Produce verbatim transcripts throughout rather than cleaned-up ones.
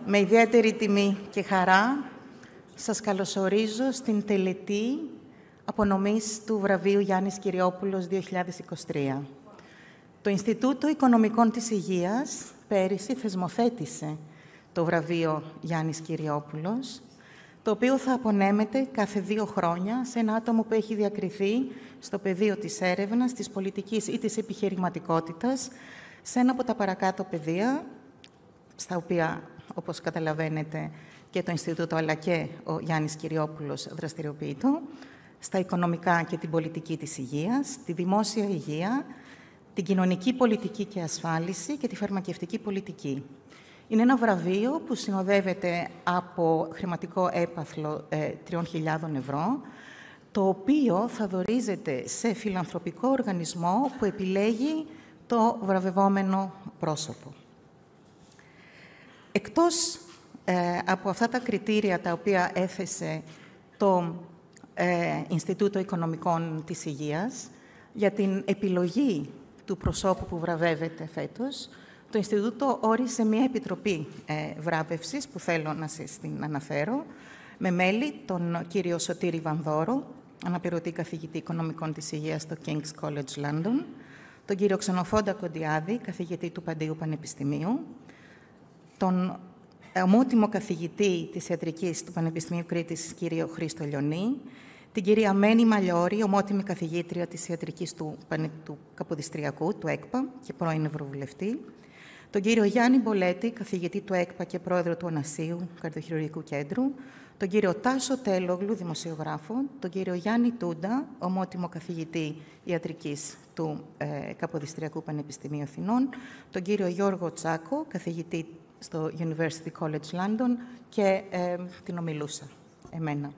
Με ιδιαίτερη τιμή και χαρά σας καλωσορίζω στην τελετή απονομής του βραβείου Γιάννης Κυριόπουλος δύο χιλιάδες είκοσι τρία. Το Ινστιτούτο Οικονομικών της Υγείας πέρυσι θεσμοθέτησε το βραβείο Γιάννης Κυριόπουλος, το οποίο θα απονέμεται κάθε δύο χρόνια σε ένα άτομο που έχει διακριθεί στο πεδίο της έρευνας, της πολιτικής ή της επιχειρηματικότητας, σε ένα από τα παρακάτω πεδία, στα οποία, όπως καταλαβαίνετε, και το Ινστιτούτο αλλά και ο Γιάννης Κυριόπουλος δραστηριοποιείται, στα οικονομικά και την πολιτική της υγείας, τη δημόσια υγεία, την κοινωνική πολιτική και ασφάλιση και τη φαρμακευτική πολιτική. Είναι ένα βραβείο που συνοδεύεται από χρηματικό έπαθλο ε, τριών χιλιάδων ευρώ, το οποίο θα δωρίζεται σε φιλανθρωπικό οργανισμό που επιλέγει το βραβευόμενο πρόσωπο. Εκτός ε, από αυτά τα κριτήρια τα οποία έθεσε το ε, Ινστιτούτο Οικονομικών της Υγείας για την επιλογή του προσώπου που βραβεύεται φέτος, το Ινστιτούτο όρισε μια επιτροπή ε, βράβευσης, που θέλω να σας την αναφέρω, με μέλη τον κύριο Σωτήρη Βανδόρο, αναπληρωτή καθηγητή Οικονομικών της Υγείας στο King's College London, τον κύριο Ξενοφόντα Κοντιάδη, καθηγητή του Παντείου Πανεπιστημίου, τον ομότιμο καθηγητή της Ιατρικής του Πανεπιστημίου Κρήτης, κύριο Χρήστο Λιονή, την κυρία Μένη Μαλιώρη, ομότιμη καθηγήτρια της Ιατρικής του, του Καποδιστριακού, του ΕΚΠΑ και πρώην Ευρωβουλευτή, τον κύριο Γιάννη Μπολέτη, καθηγητή του ΕΚΠΑ και πρόεδρο του Ωνασίου Καρδιοχειρουργικού Κέντρου, τον κύριο Τάσο Τέλογλου, δημοσιογράφο, τον κύριο Γιάννη Τούντα, ομότιμο καθηγητή Ιατρικής του ε, Καποδιστριακού Πανεπιστημίου Αθηνών, τον κύριο Γιώργο Τσάκο, καθηγητή στο University College London και ε, την ομιλούσα, εμένα.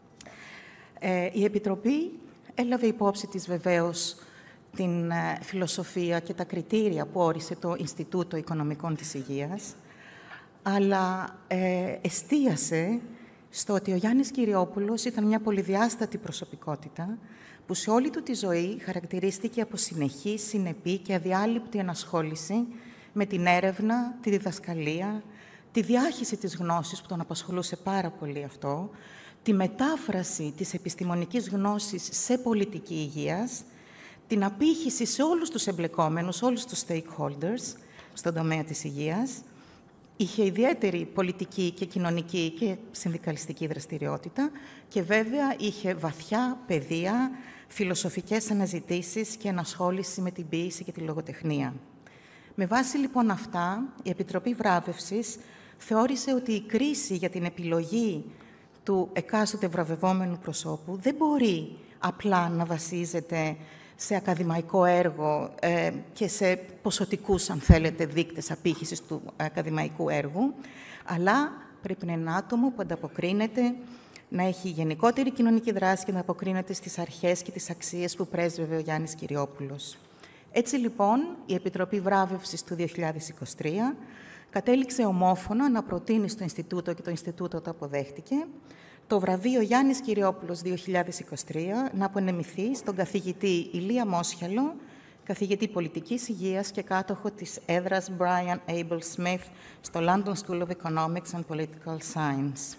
Ε, η Επιτροπή έλαβε υπόψη της βεβαίως την ε, φιλοσοφία και τα κριτήρια που όρισε το Ινστιτούτο Οικονομικών της Υγείας, αλλά ε, εστίασε στο ότι ο Γιάννης Κυριόπουλος ήταν μια πολυδιάστατη προσωπικότητα που σε όλη του τη ζωή χαρακτηρίστηκε από συνεχή, συνεπή και αδιάλειπτη ενασχόληση με την έρευνα, τη διδασκαλία, τη διάχυση της γνώσης που τον απασχολούσε πάρα πολύ αυτό, τη μετάφραση της επιστημονικής γνώσης σε πολιτική υγείας, την απήχηση σε όλους τους εμπλεκόμενους, όλους τους stakeholders στον τομέα της υγείας. Είχε ιδιαίτερη πολιτική και κοινωνική και συνδικαλιστική δραστηριότητα και βέβαια είχε βαθιά παιδεία, φιλοσοφικές αναζητήσεις και ενασχόληση με την ποίηση και τη λογοτεχνία. Με βάση λοιπόν αυτά, η Επιτροπή Βράβευσης θεώρησε ότι η κρίση για την επιλογή του εκάστοτε βραβευόμενου προσώπου δεν μπορεί απλά να βασίζεται σε ακαδημαϊκό έργο ε, και σε ποσοτικούς, αν θέλετε, δείκτες απήχησης του ακαδημαϊκού έργου, αλλά πρέπει να είναι ένα άτομο που ανταποκρίνεται, να έχει γενικότερη κοινωνική δράση και να αποκρίνεται στις αρχές και τις αξίες που πρέσβευε ο Γιάννης Κυριόπουλος. Έτσι, λοιπόν, η Επιτροπή Βράβευσης του δύο χιλιάδες είκοσι τρία κατέληξε ομόφωνα να προτείνει στο Ινστιτούτο, και το Ινστιτούτο το αποδέχτηκε, το βραβείο Γιάννης Κυριόπουλος δύο χιλιάδες είκοσι τρία να απονεμηθεί στον καθηγητή Ηλία Μόσχαλο, καθηγητή πολιτικής υγείας και κάτοχο της έδρας Brian Abel Smith στο London School of Economics and Political Science.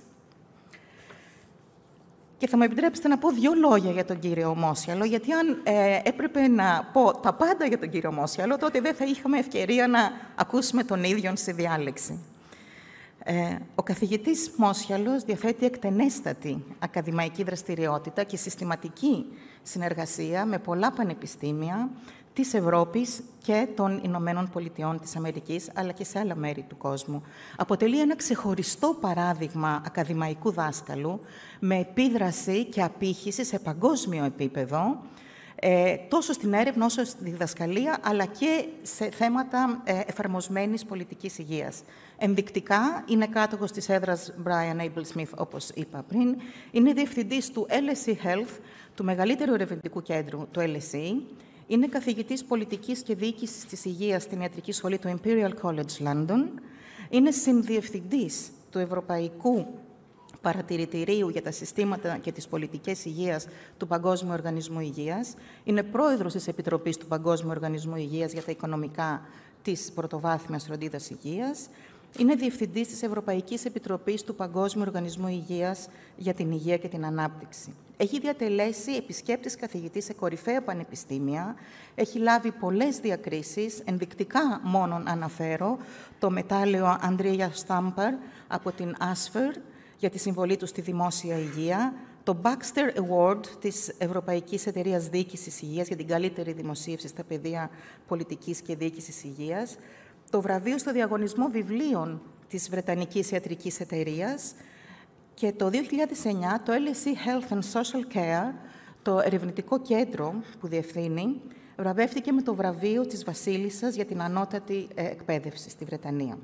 Και θα μου επιτρέψετε να πω δύο λόγια για τον κύριο Μόσχαλο, γιατί αν ε, έπρεπε να πω τα πάντα για τον κύριο Μόσχαλο, τότε δεν θα είχαμε ευκαιρία να ακούσουμε τον ίδιον σε διάλεξη. Ε, ο καθηγητής Μόσχαλος διαθέτει εκτενέστατη ακαδημαϊκή δραστηριότητα και συστηματική συνεργασία με πολλά πανεπιστήμια της Ευρώπης και των Ηνωμένων Πολιτειών της Αμερικής, αλλά και σε άλλα μέρη του κόσμου. Αποτελεί ένα ξεχωριστό παράδειγμα ακαδημαϊκού δάσκαλου με επίδραση και απήχηση σε παγκόσμιο επίπεδο, ε, τόσο στην έρευνα όσο στη διδασκαλία, αλλά και σε θέματα ε, εφαρμοσμένης πολιτικής υγείας. Ενδεικτικά, είναι κάτοχος της έδρας Brian Abel Smith, όπως είπα πριν, είναι διευθυντής του L S E Health, του μεγαλύτερου ερευνητικού κέντρου του L S E, είναι καθηγητής πολιτικής και διοίκησης της υγείας στην Ιατρική Σχολή του Imperial College London, είναι συνδιευθυντής του Ευρωπαϊκού Παρατηρητηρίου για τα συστήματα και τις πολιτικές υγείας του Παγκόσμιου Οργανισμού Υγείας, είναι πρόεδρος της Επιτροπής του Παγκόσμιου Οργανισμού Υγείας για τα οικονομικά της πρωτοβάθμιας φροντίδας υγείας, Είναι διευθυντής της Ευρωπαϊκής Επιτροπής του Παγκόσμιου Οργανισμού Υγείας για την Υγεία και την Ανάπτυξη. Έχει διατελέσει επισκέπτης καθηγητής σε κορυφαία πανεπιστήμια, έχει λάβει πολλές διακρίσεις, ενδεικτικά μόνον αναφέρω το μετάλλιο Ανδρέα Στάμπαρ από την Άσφερ για τη συμβολή του στη δημόσια υγεία, το Baxter Award της Ευρωπαϊκής Εταιρείας Διοίκησης Υγείας για την καλύτερη δημοσίευση στα πεδία πολιτικής και διοίκησης υγείας, το βραβείο στο διαγωνισμό βιβλίων της Βρετανικής Ιατρικής Εταιρείας και το δύο χιλιάδες εννιά το ελ ες ι Health and Social Care, το ερευνητικό κέντρο που διευθύνει, βραβεύτηκε με το βραβείο της Βασίλισσας για την ανώτατη εκπαίδευση στη Βρετανία.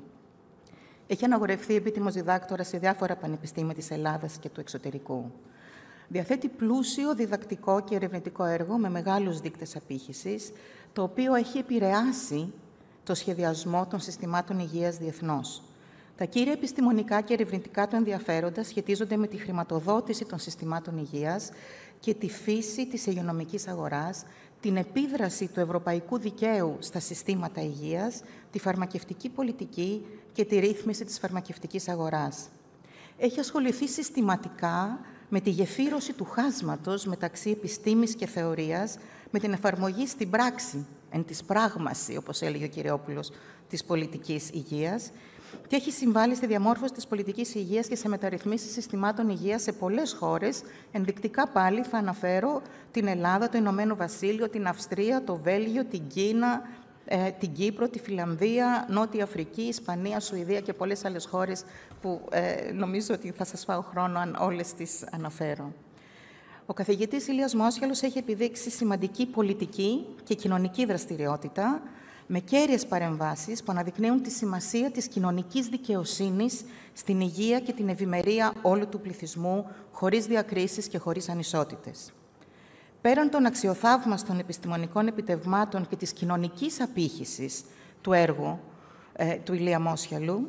Έχει αναγορευθεί επίτιμος διδάκτορας σε διάφορα πανεπιστήμια της Ελλάδας και του εξωτερικού. Διαθέτει πλούσιο διδακτικό και ερευνητικό έργο με μεγάλους δείκτες απήχησης, το οποίο έχει επηρεάσει το σχεδιασμό των συστημάτων υγείας διεθνώς. Τα κύρια επιστημονικά και ερευνητικά του ενδιαφέροντα σχετίζονται με τη χρηματοδότηση των συστημάτων υγείας και τη φύση της υγειονομικής αγοράς, την επίδραση του ευρωπαϊκού δικαίου στα συστήματα υγείας, τη φαρμακευτική πολιτική και τη ρύθμιση της φαρμακευτικής αγοράς. Έχει ασχοληθεί συστηματικά με τη γεφύρωση του χάσματος μεταξύ επιστήμης και θεωρίας, με την εφαρμογή στην πράξη, εν της πράγμαση, όπως έλεγε ο Κυριόπουλος, της πολιτικής υγείας, και έχει συμβάλει στη διαμόρφωση της πολιτικής υγείας και σε μεταρρυθμίσεις συστημάτων υγείας σε πολλές χώρες. Ενδεικτικά πάλι θα αναφέρω την Ελλάδα, το Ηνωμένο Βασίλειο, την Αυστρία, το Βέλγιο, την Κίνα, ε, την Κύπρο, τη Φιλανδία, Νότια Αφρική, Ισπανία, Σουηδία και πολλές άλλες χώρες που ε, νομίζω ότι θα σας φάω χρόνο αν όλες τις αναφέρω. Ο καθηγητής Ηλίας Μόσχελος έχει επιδείξει σημαντική πολιτική και κοινωνική δραστηριότητα, με κέρυες παρεμβάσεις που αναδεικνύουν τη σημασία της κοινωνικής δικαιοσύνης στην υγεία και την ευημερία όλου του πληθυσμού, χωρίς διακρίσεις και χωρίς ανισότητες. Πέραν των αξιοθαύμαστων επιστημονικών επιτευγμάτων και της κοινωνικής απήχησης του έργου ε, του Ηλία Μόσχελου,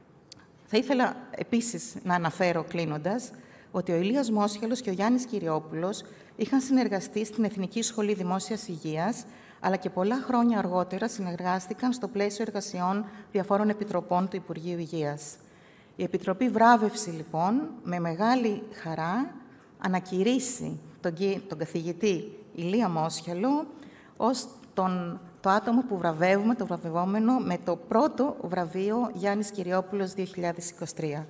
θα ήθελα επίσης να αναφέρω κλείνοντας ότι ο Ηλίας Μόσχελος και ο Γιάννης Κυριόπουλος είχαν συνεργαστεί στην Εθνική Σχολή Δημόσιας Υγείας, αλλά και πολλά χρόνια αργότερα συνεργάστηκαν στο πλαίσιο εργασιών διαφόρων επιτροπών του Υπουργείου Υγείας. Η Επιτροπή Βράβευση, λοιπόν, με μεγάλη χαρά ανακηρύσσει τον, τον καθηγητή Ηλία Μόσχελο ως τον, το άτομο που βραβεύουμε, το βραβευόμενο, με το πρώτο βραβείο Γιάννης Κυριόπουλος δύο χιλιάδες είκοσι τρία.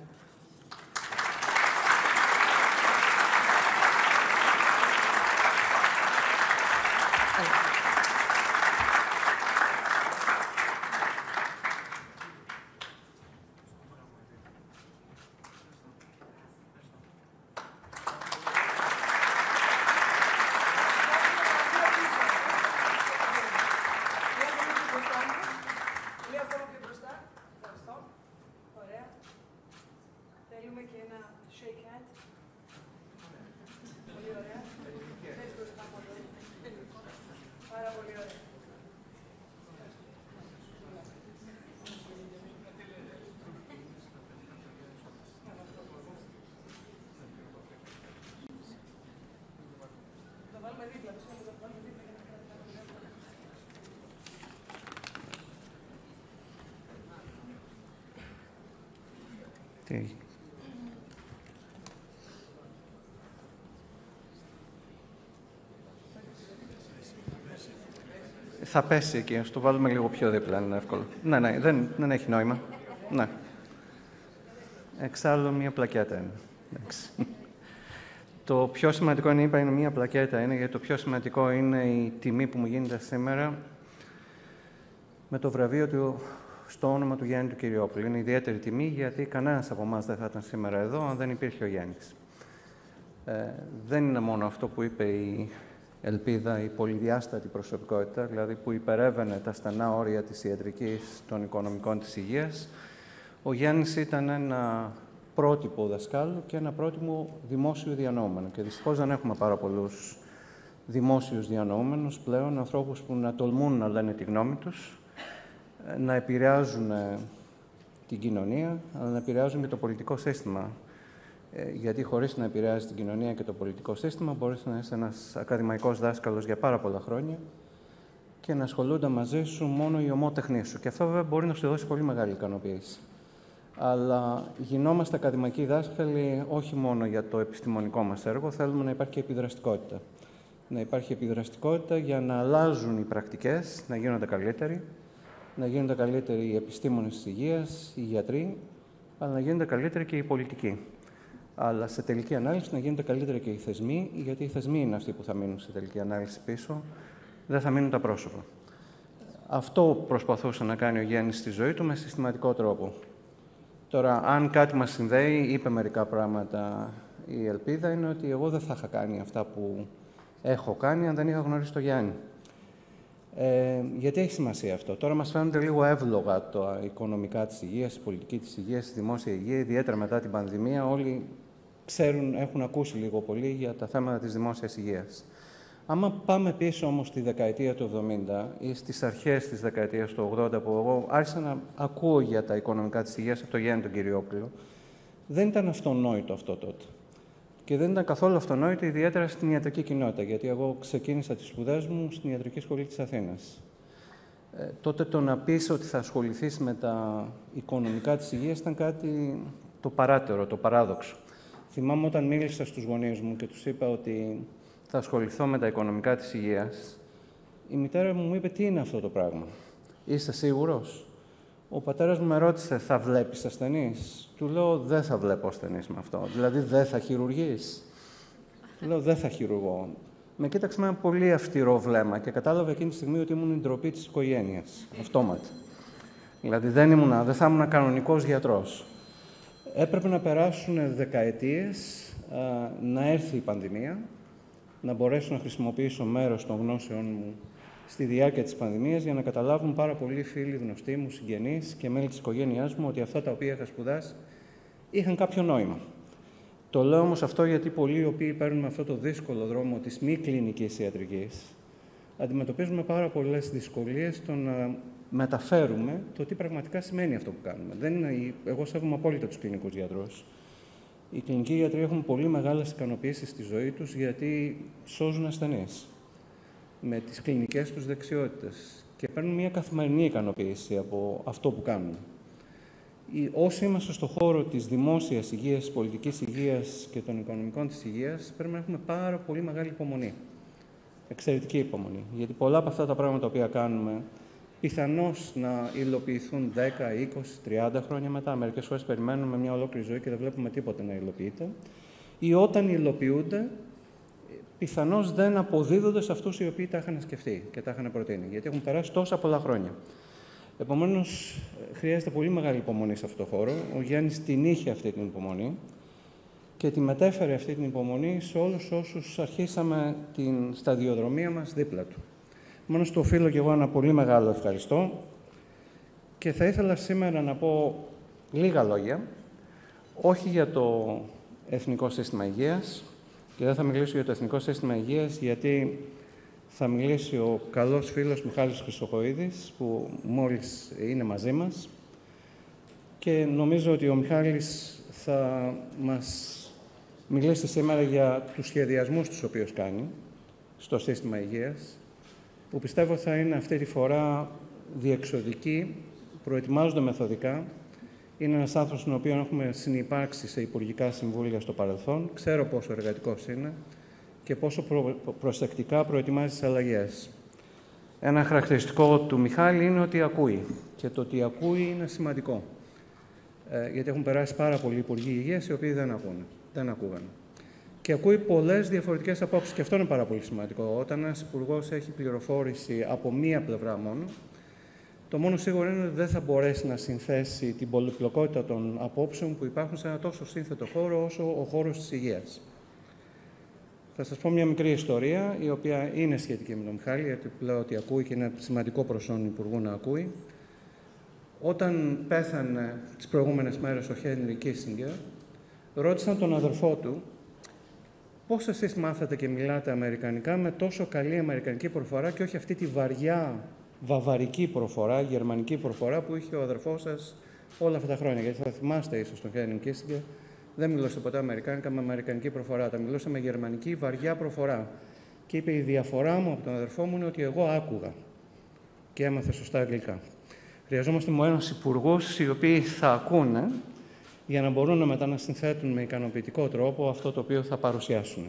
Τι. Θα πέσει εκεί, ας το βάλουμε λίγο πιο δίπλα, είναι εύκολο. Ναι, ναι, δεν, δεν έχει νόημα. Ναι. Εξάλλου, μία πλακέτα είναι. Εντάξει. Το πιο σημαντικό είναι, είπα, είναι μία πλακέτα, είναι, γιατί το πιο σημαντικό είναι η τιμή που μου γίνεται σήμερα με το βραβείο του στο όνομα του Γιάννη του Κυριόπουλου. Είναι ιδιαίτερη τιμή, γιατί κανένας από εμάς δεν θα ήταν σήμερα εδώ αν δεν υπήρχε ο Γιάννης. Ε, δεν είναι μόνο αυτό που είπε η Ελπίδα, η πολυδιάστατη προσωπικότητα, δηλαδή που υπερεύαινε τα στενά όρια της ιατρικής, των οικονομικών της υγείας. Ο Γιάννης ήταν ένα πρότυπο δασκάλου και ένα πρότυπο δημόσιου διανοούμενου. Και δυστυχώς δεν έχουμε πάρα πολλούς δημόσιους διανοούμενους πλέον, ανθρώπους που να τολμούν να λένε τη γνώμη τους, να επηρεάζουν την κοινωνία, αλλά να επηρεάζουν και το πολιτικό σύστημα. Ε, γιατί χωρίς να επηρεάζει την κοινωνία και το πολιτικό σύστημα, μπορείς να είσαι ένας ακαδημαϊκός δάσκαλος για πάρα πολλά χρόνια και να ασχολούνται μαζί σου μόνο οι ομότεχνοί σου. Και αυτό βέβαια μπορεί να σου δώσει πολύ μεγάλη ικανοποίηση. αλλά γινόμαστε ακαδημαϊκοί δάσκαλοι όχι μόνο για το επιστημονικό μας έργο, θέλουμε να υπάρχει και επιδραστικότητα. Να υπάρχει επιδραστικότητα για να αλλάζουν οι πρακτικές, να γίνονται καλύτεροι, να γίνονται καλύτεροι οι επιστήμονες της υγείας, οι γιατροί, αλλά να γίνονται καλύτεροι και οι πολιτικοί. Αλλά σε τελική ανάλυση να γίνονται καλύτεροι και οι θεσμοί, γιατί οι θεσμοί είναι αυτοί που θα μείνουν σε τελική ανάλυση πίσω, δεν θα μείνουν τα πρόσωπα. Αυτό προσπαθούσε να κάνει ο Γιάννης στη ζωή του με συστηματικό τρόπο. Τώρα, αν κάτι μας συνδέει, είπε μερικά πράγματα η Ελπίδα, είναι ότι εγώ δεν θα είχα κάνει αυτά που έχω κάνει αν δεν είχα γνωρίσει τον Γιάννη. Ε, γιατί έχει σημασία αυτό. Τώρα μας φαίνονται λίγο εύλογα τα οικονομικά της υγείας, η πολιτική της υγείας, η δημόσια υγεία, ιδιαίτερα μετά την πανδημία. Όλοι ξέρουν, έχουν ακούσει λίγο πολύ για τα θέματα της δημόσιας υγείας. Άμα πάμε πίσω όμως στη δεκαετία του εβδομήντα ή στις αρχές της δεκαετίας του ογδόντα, που εγώ άρχισα να ακούω για τα οικονομικά της υγείας από τον Γιάννη τον Κυριόκλο, δεν ήταν αυτονόητο αυτό τότε. Και δεν ήταν καθόλου αυτονόητο, ιδιαίτερα στην ιατρική κοινότητα, γιατί εγώ ξεκίνησα τις σπουδές μου στην Ιατρική Σχολή της Αθήνας. Ε, τότε το να πεις ότι θα ασχοληθείς με τα οικονομικά της υγείας ήταν κάτι το παράτερο, το παράδοξο. Θυμάμαι όταν μίλησα στους γονείς μου και τους είπα ότι θα ασχοληθώ με τα οικονομικά της υγείας, η μητέρα μου μου είπε τι είναι αυτό το πράγμα. Είσαι σίγουρος? Ο πατέρας μου με ρώτησε, θα βλέπεις ασθενείς? Του λέω, δεν θα βλέπω ασθενείς με αυτό. Δηλαδή, δεν θα χειρουργείς? Του λέω, δεν θα χειρουργώ. Με κοίταξε με ένα πολύ αυστηρό βλέμμα και κατάλαβα εκείνη τη στιγμή ότι ήμουν η ντροπή της οικογένειας. Αυτόματα. Δηλαδή, δεν, ήμουνα, δεν θα ήμουν κανονικός γιατρός. Έπρεπε να περάσουν δεκαετίες, α, να έρθει η πανδημία, να μπορέσω να χρησιμοποιήσω μέρος των γνώσεών μου στη διάρκεια της πανδημίας για να καταλάβουν πάρα πολλοί φίλοι, γνωστοί μου, συγγενείς και μέλη της οικογένειάς μου ότι αυτά τα οποία είχα σπουδάσει είχαν κάποιο νόημα. Το λέω όμως αυτό γιατί πολλοί οι οποίοι παίρνουν αυτό το δύσκολο δρόμο της μη κλινικής ιατρικής αντιμετωπίζουμε πάρα πολλές δυσκολίες στο να μεταφέρουμε το τι πραγματικά σημαίνει αυτό που κάνουμε. Δεν είναι, εγώ σέβομαι απόλυτα τους κλινικούς γιατρούς. Οι κλινικοί γιατροί έχουν πολύ μεγάλες ικανοποιήσεις στη ζωή τους γιατί σώζουν ασθενείς με τις κλινικές τους δεξιότητες και παίρνουν μια καθημερινή ικανοποίηση από αυτό που κάνουν. Οι, όσοι είμαστε στον χώρο της δημόσιας υγείας, της πολιτικής υγείας και των οικονομικών της υγείας, πρέπει να έχουμε πάρα πολύ μεγάλη υπομονή. Εξαιρετική υπομονή. Γιατί πολλά από αυτά τα πράγματα τα οποία κάνουμε πιθανώς να υλοποιηθούν δέκα, είκοσι, τριάντα χρόνια μετά. Μερικές φορές περιμένουμε μια ολόκληρη ζωή και δεν βλέπουμε τίποτα να υλοποιείται. Ή όταν υλοποιούνται, πιθανώς δεν αποδίδονται σε αυτούς οι οποίοι τα είχαν σκεφτεί και τα είχαν προτείνει, γιατί έχουν περάσει τόσα πολλά χρόνια. Επομένως, χρειάζεται πολύ μεγάλη υπομονή σε αυτό το χώρο. Ο Γιάννης την είχε αυτή την υπομονή και τη μετέφερε αυτή την υπομονή σε όλους όσους αρχίσαμε την σταδιοδρομία μας δίπλα του. Μόνο στο οφείλω και εγώ ένα πολύ μεγάλο ευχαριστώ και θα ήθελα σήμερα να πω λίγα λόγια, όχι για το Εθνικό Σύστημα Υγείας, και δεν θα μιλήσω για το Εθνικό Σύστημα Υγείας, γιατί θα μιλήσει ο καλός φίλος Μιχάλης Χρυσοχοΐδης, που μόλις είναι μαζί μας. Και νομίζω ότι ο Μιχάλης θα μας μιλήσει σήμερα για τους σχεδιασμούς τους οποίους κάνει στο σύστημα υγείας, που πιστεύω θα είναι αυτή τη φορά διεξοδικοί, προετοιμάζονται μεθοδικά. Είναι ένας άνθρωπος τον οποίο έχουμε συνυπάρξει σε υπουργικά συμβούλια στο παρελθόν. Ξέρω πόσο εργατικός είναι και πόσο προ... προσεκτικά προετοιμάζει τις αλλαγές. Ένα χαρακτηριστικό του Μιχάλη είναι ότι ακούει. Και το ότι ακούει είναι σημαντικό. Ε, γιατί έχουν περάσει πάρα πολλοί υπουργοί υγείας οι οποίοι δεν ακούνε, δεν ακούγαν. Και ακούει πολλές διαφορετικές απόψεις. Και αυτό είναι πάρα πολύ σημαντικό. Όταν ένας υπουργός έχει πληροφόρηση από μία πλευρά μόνο, το μόνο σίγουρο είναι ότι δεν θα μπορέσει να συνθέσει την πολυπλοκότητα των απόψεων που υπάρχουν σε ένα τόσο σύνθετο χώρο όσο ο χώρος της υγείας. Θα σας πω μια μικρή ιστορία, η οποία είναι σχετική με τον Μιχάλη, γιατί λέω ότι ακούει και είναι σημαντικό προς τον Υπουργό να ακούει. Όταν πέθανε τις προηγούμενες μέρες ο Χένρι Κίσινγκερ, ρώτησαν τον αδερφό του πώς εσείς μάθατε και μιλάτε αμερικανικά με τόσο καλή αμερικανική προφορά και όχι αυτή τη βαριά βαβαρική προφορά, γερμανική προφορά που είχε ο αδερφός σας όλα αυτά τα χρόνια. Γιατί θα θυμάστε ίσως τον Χένρι Κίσινγκερ, δεν μιλούσε ποτέ αμερικάνικα με αμερικανική προφορά, τα μιλούσε με γερμανική βαριά προφορά. Και είπε: η διαφορά μου από τον αδερφό μου είναι ότι εγώ άκουγα και έμαθε σωστά αγγλικά. Χρειαζόμαστε όμως υπουργούς οι οποίοι θα ακούνε για να μπορούν να μετά να συνθέτουν με ικανοποιητικό τρόπο αυτό το οποίο θα παρουσιάσουν.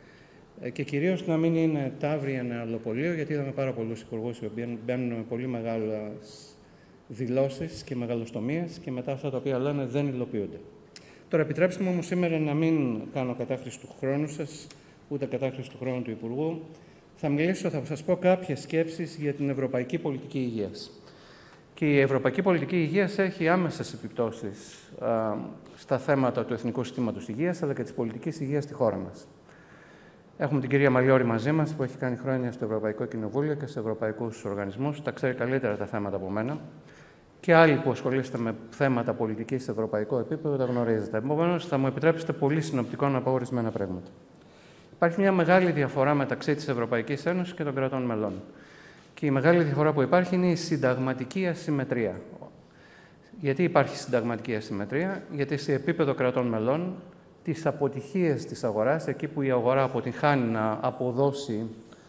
Και κυρίως να μην είναι ταύρη ένα αλλοπολείο, γιατί είδαμε πάρα πολλούς υπουργούς οι οποίοι μπαίνουν με πολύ μεγάλες δηλώσεις και μεγαλοστομίες και μετά αυτά τα οποία λένε δεν υλοποιούνται. Τώρα, επιτρέψτε μου όμως σήμερα να μην κάνω κατάχρηση του χρόνου σας, ούτε κατάχρηση του χρόνου του Υπουργού. Θα μιλήσω, θα σας πω κάποιες σκέψεις για την ευρωπαϊκή πολιτική υγείας. Και η ευρωπαϊκή πολιτική υγείας έχει άμεσες επιπτώσεις α, στα θέματα του Εθνικού Συστήματος Υγείας, αλλά και της πολιτικής υγείας στη χώρα μας. Έχουμε την κυρία Μαλιώρη μαζί μας, που έχει κάνει χρόνια στο Ευρωπαϊκό Κοινοβούλιο και σε ευρωπαϊκούς οργανισμούς. Τα ξέρει καλύτερα τα θέματα από μένα. Και άλλοι που ασχολείστε με θέματα πολιτικής σε ευρωπαϊκό επίπεδο τα γνωρίζετε. Επομένως, θα μου επιτρέψετε πολύ συνοπτικό να πω ορισμένα πράγματα. Υπάρχει μια μεγάλη διαφορά μεταξύ της Ευρωπαϊκής Ένωσης και των κρατών μελών. Και η μεγάλη διαφορά που υπάρχει είναι η συνταγματική ασυμμετρία. Γιατί υπάρχει συνταγματική ασυμμετρία? Γιατί σε επίπεδο κρατών μελών, τις αποτυχίες της αγοράς, εκεί που η αγορά αποτυχάνει να αποδώσει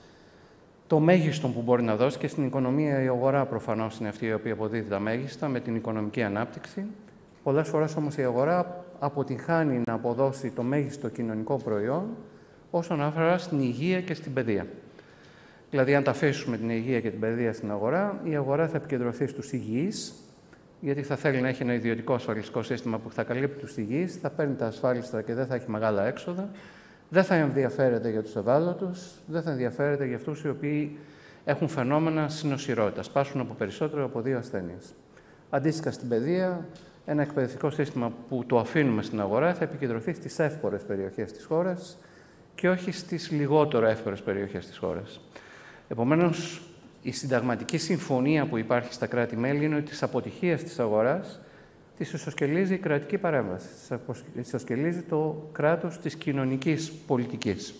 το μέγιστο που μπορεί να δώσει, και στην οικονομία η αγορά προφανώς είναι αυτή η οποία αποδίδει τα μέγιστα με την οικονομική ανάπτυξη. Πολλές φορές όμως η αγορά αποτυχάνει να αποδώσει το μέγιστο κοινωνικό προϊόν όσον αφορά στην υγεία και στην παιδεία. Δηλαδή, αν τα αφήσουμε την υγεία και την παιδεία στην αγορά, η αγορά θα επικεντρωθεί στους υγιείς, γιατί θα θέλει να έχει ένα ιδιωτικό ασφαλιστικό σύστημα που θα καλύπτει τους υγιείς, θα παίρνει τα ασφάλιστα και δεν θα έχει μεγάλα έξοδα, δεν θα ενδιαφέρεται για τους ευάλωτους, δεν θα ενδιαφέρεται για αυτούς οι οποίοι έχουν φαινόμενα συνοσυρότητας, πάσχουν από περισσότερο από δύο ασθένειες. Αντίστοιχα, στην παιδεία, ένα εκπαιδευτικό σύστημα που το αφήνουμε στην αγορά θα επικεντρωθεί στις εύπορες περιοχές της χώρας και όχι στις λιγότερο εύπορες περιοχές της χώρας. Επομένως, η συνταγματική συμφωνία που υπάρχει στα κράτη-μέλη είναι ότι τις αποτυχίες της αγοράς τις ισοσκελίζει η κρατική παρέμβαση, τις ισοσκελίζει το κράτος της κοινωνικής πολιτικής.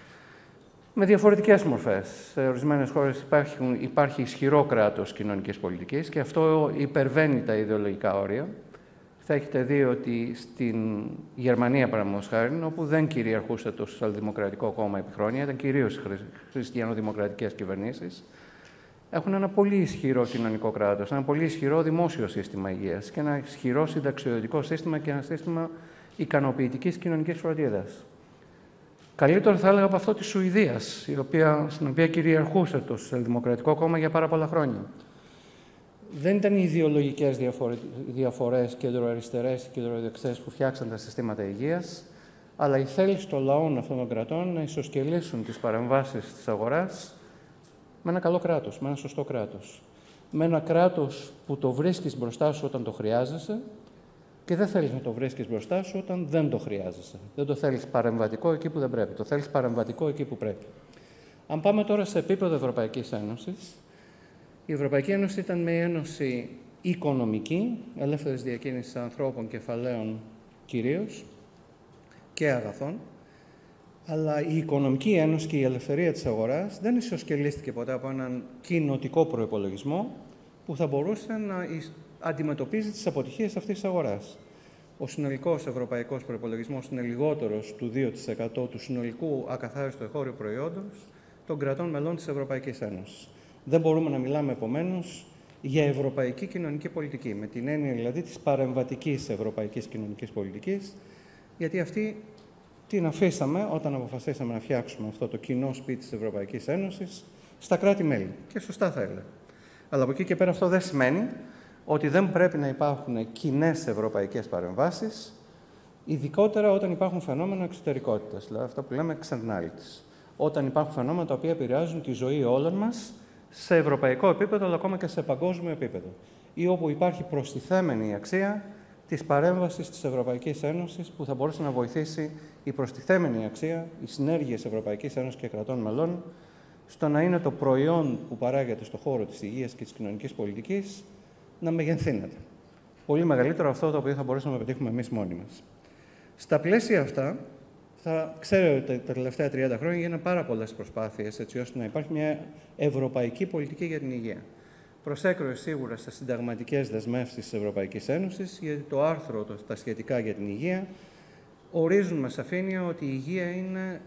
Με διαφορετικές μορφές. Σε ορισμένες χώρες υπάρχει, υπάρχει ισχυρό κράτος κοινωνικής πολιτικής και αυτό υπερβαίνει τα ιδεολογικά όρια. Θα έχετε δει ότι στην Γερμανία, παραδείγματος χάριν, όπου δεν κυριαρχούσε το Σοσιαλδημοκρατικό Κόμμα επί χρόνια, ήταν κυρίως χριστιανοδημοκρατικές κυβερνήσεις, έχουν ένα πολύ ισχυρό κοινωνικό κράτος, ένα πολύ ισχυρό δημόσιο σύστημα υγείας και ένα ισχυρό συνταξιοδοτικό σύστημα και ένα σύστημα ικανοποιητικής κοινωνικής φροντίδας. Καλύτερο θα έλεγα από αυτό της Σουηδίας, η οποία, στην οποία κυριαρχούσε το Σοσιαλδημοκρατικό Κόμμα για πάρα πολλά χρόνια. Δεν ήταν οι ιδεολογικές διαφορές κεντροαριστερές ή κεντροδεξιές που φτιάξαν τα συστήματα υγείας, αλλά η θέληση των λαών αυτών των κρατών να ισοσκελίσουν τις παρεμβάσεις της αγοράς με ένα καλό κράτος, με ένα σωστό κράτος. Με ένα κράτος που το βρίσκεις μπροστά σου όταν το χρειάζεσαι και δεν θέλεις να το βρίσκεις μπροστά σου όταν δεν το χρειάζεσαι. Δεν το θέλεις παρεμβατικό εκεί που δεν πρέπει. Το θέλεις παρεμβατικό εκεί που πρέπει. Αν πάμε τώρα σε επίπεδο Ευρωπαϊκής Ένωσης, η Ευρωπαϊκή Ένωση ήταν μια ένωση οικονομική, ελεύθερης διακίνησης ανθρώπων, κεφαλαίων κυρίως και αγαθών, αλλά η Οικονομική Ένωση και η ελευθερία της αγοράς δεν ισοσκελίστηκε ποτέ από έναν κοινοτικό προϋπολογισμό που θα μπορούσε να αντιμετωπίζει τις αποτυχίες αυτής της αγοράς. Ο συνολικός ευρωπαϊκός προϋπολογισμός είναι λιγότερος του δύο τοις εκατό του συνολικού ακαθάριστου εγχώριου προϊόντος των κρατών μελών της Ευρωπαϊκής Ένωσης. Δεν μπορούμε να μιλάμε, επομένως, για ευρωπαϊκή κοινωνική πολιτική, με την έννοια δηλαδή της παρεμβατικής ευρωπαϊκής κοινωνικής πολιτικής, γιατί αυτή την αφήσαμε όταν αποφασίσαμε να φτιάξουμε αυτό το κοινό σπίτι της Ευρωπαϊκής Ένωσης στα κράτη-μέλη. Και σωστά θα έλεγα. Αλλά από εκεί και πέρα αυτό δεν σημαίνει ότι δεν πρέπει να υπάρχουν κοινές ευρωπαϊκές παρεμβάσεις, ειδικότερα όταν υπάρχουν φαινόμενα εξωτερικότητας, δηλαδή αυτά που λέμε externalities. Όταν υπάρχουν φαινόμενα τα οποία επηρεάζουν τη ζωή όλων μας σε ευρωπαϊκό επίπεδο, αλλά ακόμα και σε παγκόσμιο επίπεδο, ή όπου υπάρχει προστιθέμενη αξία της παρέμβασης της Ευρωπαϊκής Ένωσης που θα μπορούσε να βοηθήσει η προστιθέμενη αξία, οι συνέργειες Ευρωπαϊκής Ένωσης και κρατών μελών, στο να είναι το προϊόν που παράγεται στον χώρο της υγείας και της κοινωνικής πολιτικής να μεγενθύνεται. Πολύ μεγαλύτερο αυτό το οποίο θα μπορούσαμε να πετύχουμε εμείς μόνοι μας. Στα πλαίσια αυτά, θα ξέρω ότι τα τελευταία τριάντα χρόνια γίνανε πάρα πολλές προσπάθειες έτσι ώστε να υπάρχει μια ευρωπαϊκή πολιτική για την υγεία. Προσέκρουε σίγουρα σε συνταγματικές δεσμεύσεις της Ευρωπαϊκής Ένωσης, γιατί το άρθρο το, τα σχετικά για την υγεία ορίζουν με σαφήνεια ότι η υγεία είναι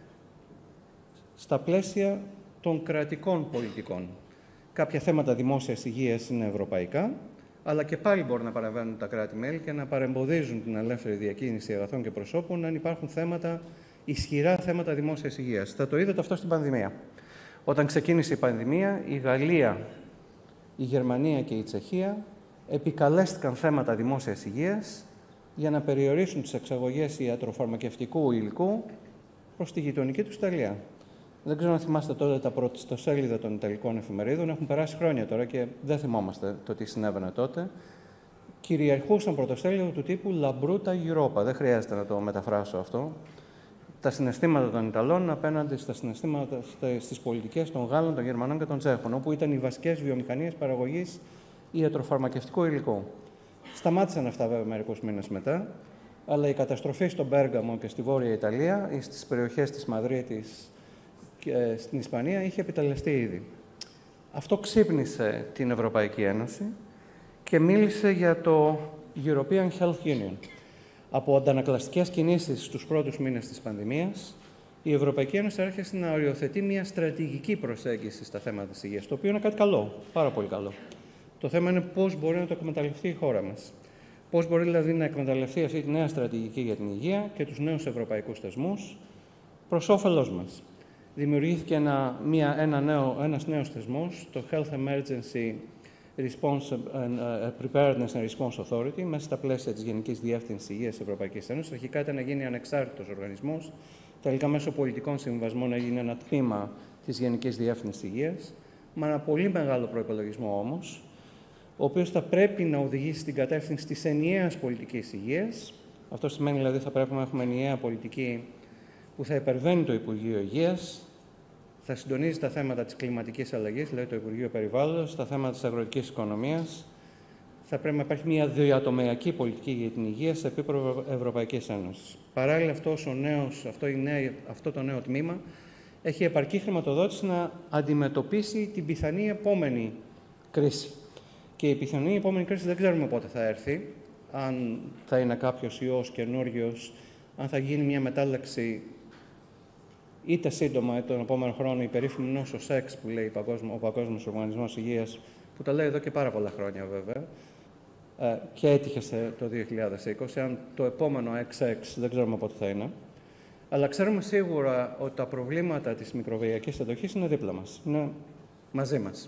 στα πλαίσια των κρατικών πολιτικών. Κάποια θέματα δημόσιας υγείας είναι ευρωπαϊκά, αλλά και πάλι μπορούν να παραβαίνουν τα κράτη-μέλη και να παρεμποδίζουν την ελεύθερη διακίνηση αγαθών και προσώπων αν υπάρχουν θέματα, ισχυρά θέματα δημόσιας υγείας. Θα το είδατε αυτό στην πανδημία. Όταν ξεκίνησε η πανδημία, η Γαλλία, η Γερμανία και η Τσεχία επικαλέστηκαν θέματα δημόσιας υγείας για να περιορίσουν τις εξαγωγές ιατροφαρμακευτικού υλικού προς τη γειτονική του Ιταλία. Δεν ξέρω αν θυμάστε τότε τα πρωτοσέλιδα των Ιταλικών εφημερίδων. Έχουν περάσει χρόνια τώρα και δεν θυμόμαστε το τι συνέβαινε τότε. Κυριαρχούσαν πρωτοσέλιδα του τύπου La Bruta Europa. Δεν χρειάζεται να το μεταφράσω αυτό. Τα συναισθήματα των Ιταλών απέναντι στα συναισθήματα, στις πολιτικές των Γάλλων, των Γερμανών και των Τσέχων, όπου ήταν οι βασικές βιομηχανίες παραγωγής ιατροφαρμακευτικού υλικού. Σταμάτησαν αυτά βέβαια μερικούς μήνες μετά, αλλά η καταστροφή στον Πέργαμο και στη Βόρεια Ιταλία ή στις περιοχές της Μαδρίτης και στην Ισπανία είχε επιτελεστεί ήδη. Αυτό ξύπνησε την Ευρωπαϊκή Ένωση και μίλησε για το European Health Union. Από αντανακλαστικές κινήσεις στους πρώτους μήνες της πανδημίας, η Ευρωπαϊκή Ένωση άρχισε να οριοθετεί μια στρατηγική προσέγγιση στα θέματα της υγείας, το οποίο είναι κάτι καλό, πάρα πολύ καλό. Το θέμα είναι πώς μπορεί να το εκμεταλλευτεί η χώρα μας. Πώς μπορεί δηλαδή να εκμεταλλευτεί αυτή τη νέα στρατηγική για την υγεία και τους νέους ευρωπαϊκούς θεσμούς προς όφελός μας. Δημιουργήθηκε ένα, μια, ένα νέο, ένας νέος θεσμός, το Health Emergency Response and, uh, Preparedness and Response Authority, μέσα στα πλαίσια της Γενικής Διεύθυνσης Υγείας της Ευρωπαϊκής Ένωσης. Αρχικά ήταν να γίνει ανεξάρτητος οργανισμός. Τελικά, μέσω πολιτικών συμβασμών, έγινε ένα τμήμα της Γενικής Διεύθυνσης Υγείας, με ένα πολύ μεγάλο προϋπολογισμό όμως, ο οποίος θα πρέπει να οδηγήσει στην κατεύθυνση της ενιαίας πολιτικής υγείας. Αυτό σημαίνει δηλαδή θα πρέπει να έχουμε ενιαία πολιτική που θα υπερβαίνει το Υπουργείο Υγείας, θα συντονίζει τα θέματα της κλιματικής αλλαγής, δηλαδή το Υπουργείο Περιβάλλοντος, τα θέματα της αγροτικής οικονομίας. Θα πρέπει να υπάρχει μια διατομεακή πολιτική για την υγεία σε επίπεδο Ευρωπαϊκής Ένωσης. Παράλληλα, αυτός ο νέος, αυτό, η νέα, αυτό το νέο τμήμα έχει επαρκή χρηματοδότηση να αντιμετωπίσει την πιθανή επόμενη κρίση. Και η πιθανή επόμενη κρίση δεν ξέρουμε πότε θα έρθει, αν θα είναι κάποιος ιός καινούριος, αν θα γίνει μια μετάλλαξη είτε σύντομα τον επόμενο χρόνο η περίφημη νόσο σεξ που λέει ο Παγκόσμιος Οργανισμός Υγείας, που τα λέει εδώ και πάρα πολλά χρόνια βέβαια, και έτυχε το δύο χιλιάδες είκοσι, αν το επόμενο εξ εξ δεν ξέρουμε πότε θα είναι. Αλλά ξέρουμε σίγουρα ότι τα προβλήματα της μικροβιακής αντοχής είναι δίπλα μας, είναι μαζί μας.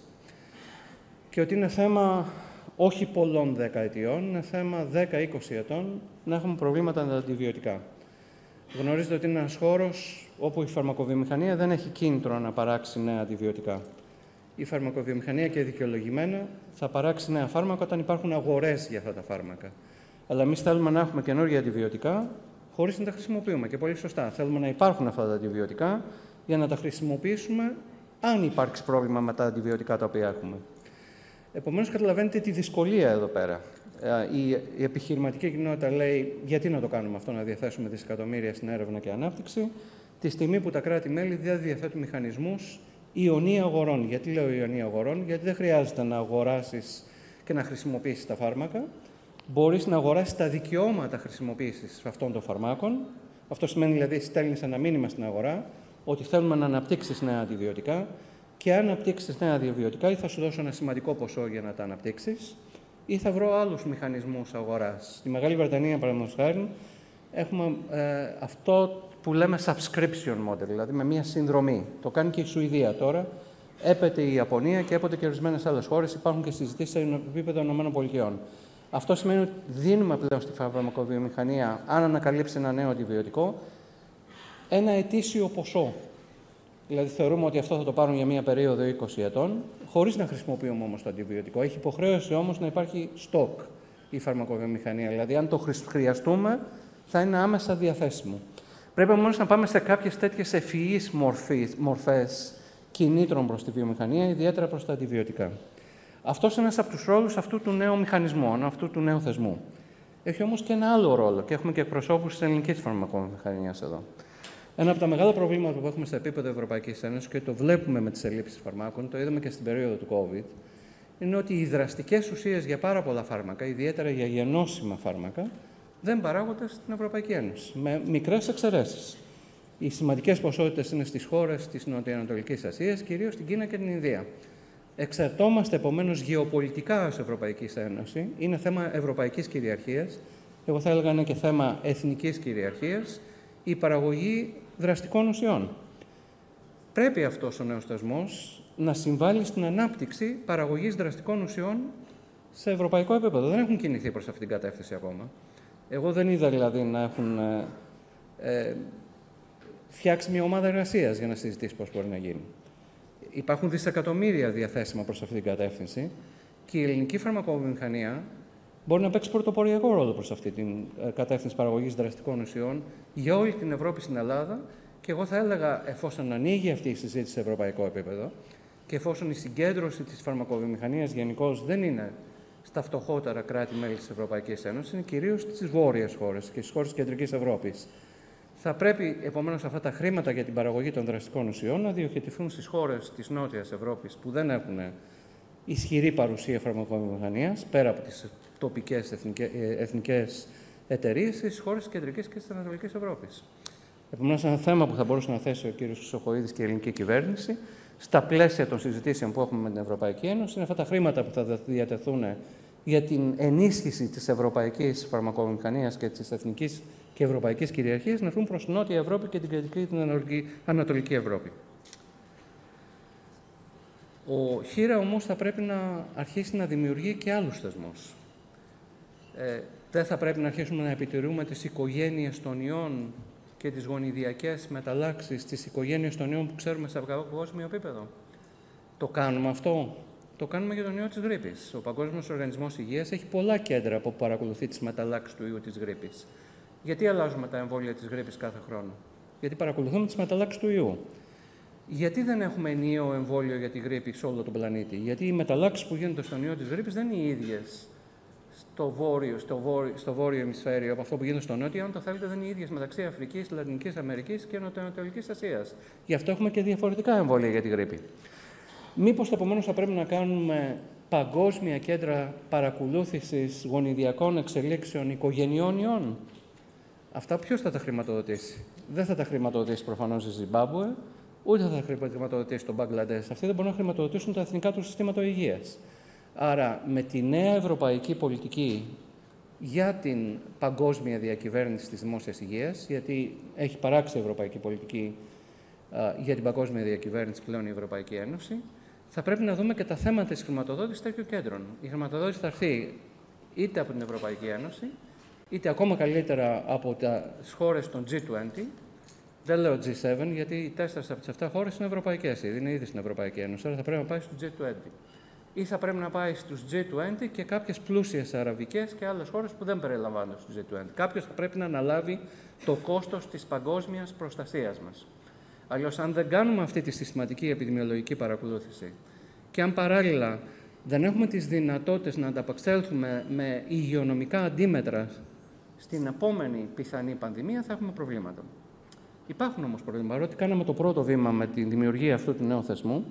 Και ότι είναι θέμα όχι πολλών δεκαετιών, είναι θέμα δέκα με είκοσι ετών να έχουμε προβλήματα με τα αντιβιωτικά. Γνωρίζετε ότι είναι ένας χώρος όπου η φαρμακοβιομηχανία δεν έχει κίνητρο να παράξει νέα αντιβιωτικά. Η φαρμακοβιομηχανία και δικαιολογημένα θα παράξει νέα φάρμακα όταν υπάρχουν αγορές για αυτά τα φάρμακα. Αλλά εμείς θέλουμε να έχουμε καινούργια αντιβιωτικά χωρίς να τα χρησιμοποιούμε. Και πολύ σωστά. Θέλουμε να υπάρχουν αυτά τα αντιβιωτικά για να τα χρησιμοποιήσουμε αν υπάρξει πρόβλημα με τα αντιβιωτικά τα οποία έχουμε. Επομένως, καταλαβαίνετε τη δυσκολία εδώ πέρα. Η επιχειρηματική κοινότητα λέει γιατί να το κάνουμε αυτό, να διαθέσουμε δισεκατομμύρια στην έρευνα και ανάπτυξη, τη στιγμή που τα κράτη-μέλη δεν διαθέτουν μηχανισμούς ιονή αγορών. Γιατί λέω ιονή αγορών, γιατί δεν χρειάζεται να αγοράσεις και να χρησιμοποιήσεις τα φάρμακα. Μπορείς να αγοράσεις τα δικαιώματα χρησιμοποίησης αυτών των φαρμάκων. Αυτό σημαίνει δηλαδή στέλνεις ένα μήνυμα στην αγορά ότι θέλουμε να αναπτύξεις νέα αντιβιωτικά και αν αναπτύξεις νέα αντιβιωτικά ή θα σου δώσω ένα σημαντικό ποσό για να τα αναπτύξεις ή θα βρω άλλους μηχανισμούς αγοράς. Στη Μεγάλη Βρετανία, παραδείγματος χάρη, έχουμε ε, αυτό που λέμε subscription model, δηλαδή με μία συνδρομή. Το κάνει και η Σουηδία τώρα, έπεται η Ιαπωνία και έπεται και ορισμένες άλλες χώρες. Υπάρχουν και συζητήσεις σε επίπεδο ΗΠΑ. Αυτό σημαίνει ότι δίνουμε πλέον στη φαρμακοβιομηχανία, αν ανακαλύψει ένα νέο αντιβιωτικό, ένα ετήσιο ποσό. Δηλαδή, θεωρούμε ότι αυτό θα το πάρουν για μία περίοδο είκοσι ετών, χωρίς να χρησιμοποιούμε όμως το αντιβιωτικό. Έχει υποχρέωση όμως να υπάρχει στόκ η φαρμακοβιομηχανία. Δηλαδή, αν το χρειαστούμε, θα είναι άμεσα διαθέσιμο. Πρέπει όμως να πάμε σε κάποιες τέτοιες ευφυείς μορφές κινήτρων προς τη βιομηχανία, ιδιαίτερα προς τα αντιβιωτικά. Αυτός είναι ένας από τους ρόλους αυτού του νέου μηχανισμού, αυτού του νέου θεσμού. Έχει όμως και ένα άλλο ρόλο και έχουμε και εκπροσώπους της ελληνικής φαρμακοβιομηχανίας εδώ. Ένα από τα μεγάλα προβλήματα που έχουμε σε επίπεδο Ευρωπαϊκής Ένωσης και το βλέπουμε με τις ελλείψεις φαρμάκων, το είδαμε και στην περίοδο του COVID, είναι ότι οι δραστικές ουσίες για πάρα πολλά φάρμακα, ιδιαίτερα για γενώσιμα φάρμακα, δεν παράγονται στην Ευρωπαϊκή Ένωση, με μικρές εξαιρέσεις. Οι σημαντικές ποσότητες είναι στις χώρες της Νοτιοανατολικής Ασίας, κυρίως στην Κίνα και την Ινδία. Εξαρτώμαστε επομένως γεωπολιτικά ως Ευρωπαϊκή Ένωση. Είναι θέμα ευρωπαϊκής κυριαρχίας. Εγώ θα έλεγα είναι και θέμα εθνικής κυριαρχίας η παραγωγή δραστικών ουσιών. Πρέπει αυτός ο νέος θεσμός να συμβάλλει στην ανάπτυξη παραγωγής δραστικών ουσιών σε ευρωπαϊκό επίπεδο. Δεν έχουν κινηθεί προς αυτήν την κατεύθυνση ακόμα. Εγώ δεν είδα δηλαδή να έχουν ε, ε, φτιάξει μια ομάδα εργασίας για να συζητήσει πώς μπορεί να γίνει. Υπάρχουν δισεκατομμύρια διαθέσιμα προς αυτή την κατεύθυνση και η ελληνική φαρμακοβιομηχανία μπορεί να παίξει πρωτοποριακό ρόλο προς αυτή την κατεύθυνση παραγωγής δραστικών ουσιών για όλη την Ευρώπη στην Ελλάδα. Και εγώ θα έλεγα, εφόσον ανοίγει αυτή η συζήτηση σε ευρωπαϊκό επίπεδο και εφόσον η συγκέντρωση της φαρμακοβιομηχανίας γενικώς δεν είναι στα φτωχότερα κράτη-μέλη της Ευρωπαϊκής Ένωσης, είναι κυρίως στις βόρειες χώρες και στις χώρες της Κεντρικής Ευρώπης. Θα πρέπει επομένως αυτά τα χρήματα για την παραγωγή των δραστικών ουσιών να διοχετηθούν στις χώρες της Νότιας Ευρώπης που δεν έχουν ισχυρή παρουσία φαρμακοβιομηχανίας, πέρα από τις τοπικές εθνικές εταιρείες, στις χώρες της Κεντρικής και της Ανατολικής Ευρώπης. Επομένως, ένα θέμα που θα μπορούσε να θέσει ο κ. Χρυσοχοΐδης και η ελληνική κυβέρνηση, στα πλαίσια των συζητήσεων που έχουμε με την Ευρωπαϊκή Ένωση, είναι αυτά τα χρήματα που θα διατεθούν για την ενίσχυση της ευρωπαϊκής φαρμακοβιομηχανίας και της εθνικής και ευρωπαϊκής κυριαρχίας να έρθουν προς την Νότια Ευρώπη και την Κεντρική και την Ανατολική Ευρώπη. Ο Χήρα όμως θα πρέπει να αρχίσει να δημιουργεί και άλλους θεσμούς. Ε, δεν θα πρέπει να αρχίσουμε να επιτηρούμε τις οικογένειες των ιών και τις γονιδιακές μεταλλάξεις στις οικογένειες των ιών που ξέρουμε σε παγκόσμιο επίπεδο. Το κάνουμε αυτό. Το κάνουμε για τον ιό της γρίπης. Ο Παγκόσμιος Οργανισμός Υγείας έχει πολλά κέντρα που παρακολουθεί τις μεταλλάξεις του ιού της γρίπης. Γιατί αλλάζουμε τα εμβόλια της γρίπης κάθε χρόνο? Γιατί παρακολουθούμε τις μεταλλάξεις του ιού. Γιατί δεν έχουμε ενιαίο εμβόλιο για τη γρίπη σε όλο τον πλανήτη? Γιατί οι μεταλλάξεις που γίνονται στον ιό της γρίπης δεν είναι οι ίδιες στο βόρειο, στο βόρειο, στο βόρειο ημισφαίριο από αυτό που γίνεται στο νότιο, αν το θέλετε, δεν είναι οι ίδιες μεταξύ Αφρικής, Λατινικής Αμερικής και Νοτιοανατολικής Ασίας. Γι' αυτό έχουμε και διαφορετικά εμβόλια για τη γρίπη. Μήπως επομένως θα πρέπει να κάνουμε παγκόσμια κέντρα παρακολούθησης γονιδιακών εξελίξεων οικογενειών ιών? Αυτά ποιος θα τα χρηματοδοτήσει? Δεν θα τα χρηματοδοτήσει προφανώς η Ζιμπάμπουε, ούτε θα τα χρηματοδοτήσει το Μπαγκλαντές. Αυτοί δεν μπορούν να χρηματοδοτήσουν τα εθνικά του συστήματα υγείας. Άρα, με τη νέα ευρωπαϊκή πολιτική για την παγκόσμια διακυβέρνηση της δημόσιας υγείας, γιατί έχει παράξει η ευρωπαϊκή πολιτική α, για την παγκόσμια διακυβέρνηση πλέον η Ευρωπαϊκή Ένωση, θα πρέπει να δούμε και τα θέματα της χρηματοδότησης τέτοιων κέντρων. Η χρηματοδότηση θα έρθει είτε από την Ευρωπαϊκή Ένωση, είτε ακόμα καλύτερα από τις χώρες των τζι είκοσι. Δεν λέω τζι επτά, γιατί οι τέσσερις από τις επτά χώρες είναι ευρωπαϊκές, είναι ήδη στην Ευρωπαϊκή Ένωση, άρα θα πρέπει να πάει στο τζι είκοσι. Ή θα πρέπει να πάει στους τζι είκοσι και κάποιες πλούσιες αραβικές και άλλες χώρες που δεν περιλαμβάνονται στους τζι είκοσι. Κάποιος θα πρέπει να αναλάβει το κόστος της παγκόσμιας προστασίας μας. Αλλιώς, αν δεν κάνουμε αυτή τη συστηματική επιδημιολογική παρακολούθηση και αν παράλληλα δεν έχουμε τις δυνατότητες να ανταπεξέλθουμε με υγειονομικά αντίμετρα στην επόμενη πιθανή πανδημία, θα έχουμε προβλήματα. Υπάρχουν όμως προβλήματα. Παρότι κάναμε το πρώτο βήμα με τη δημιουργία αυτού του νέου θεσμού,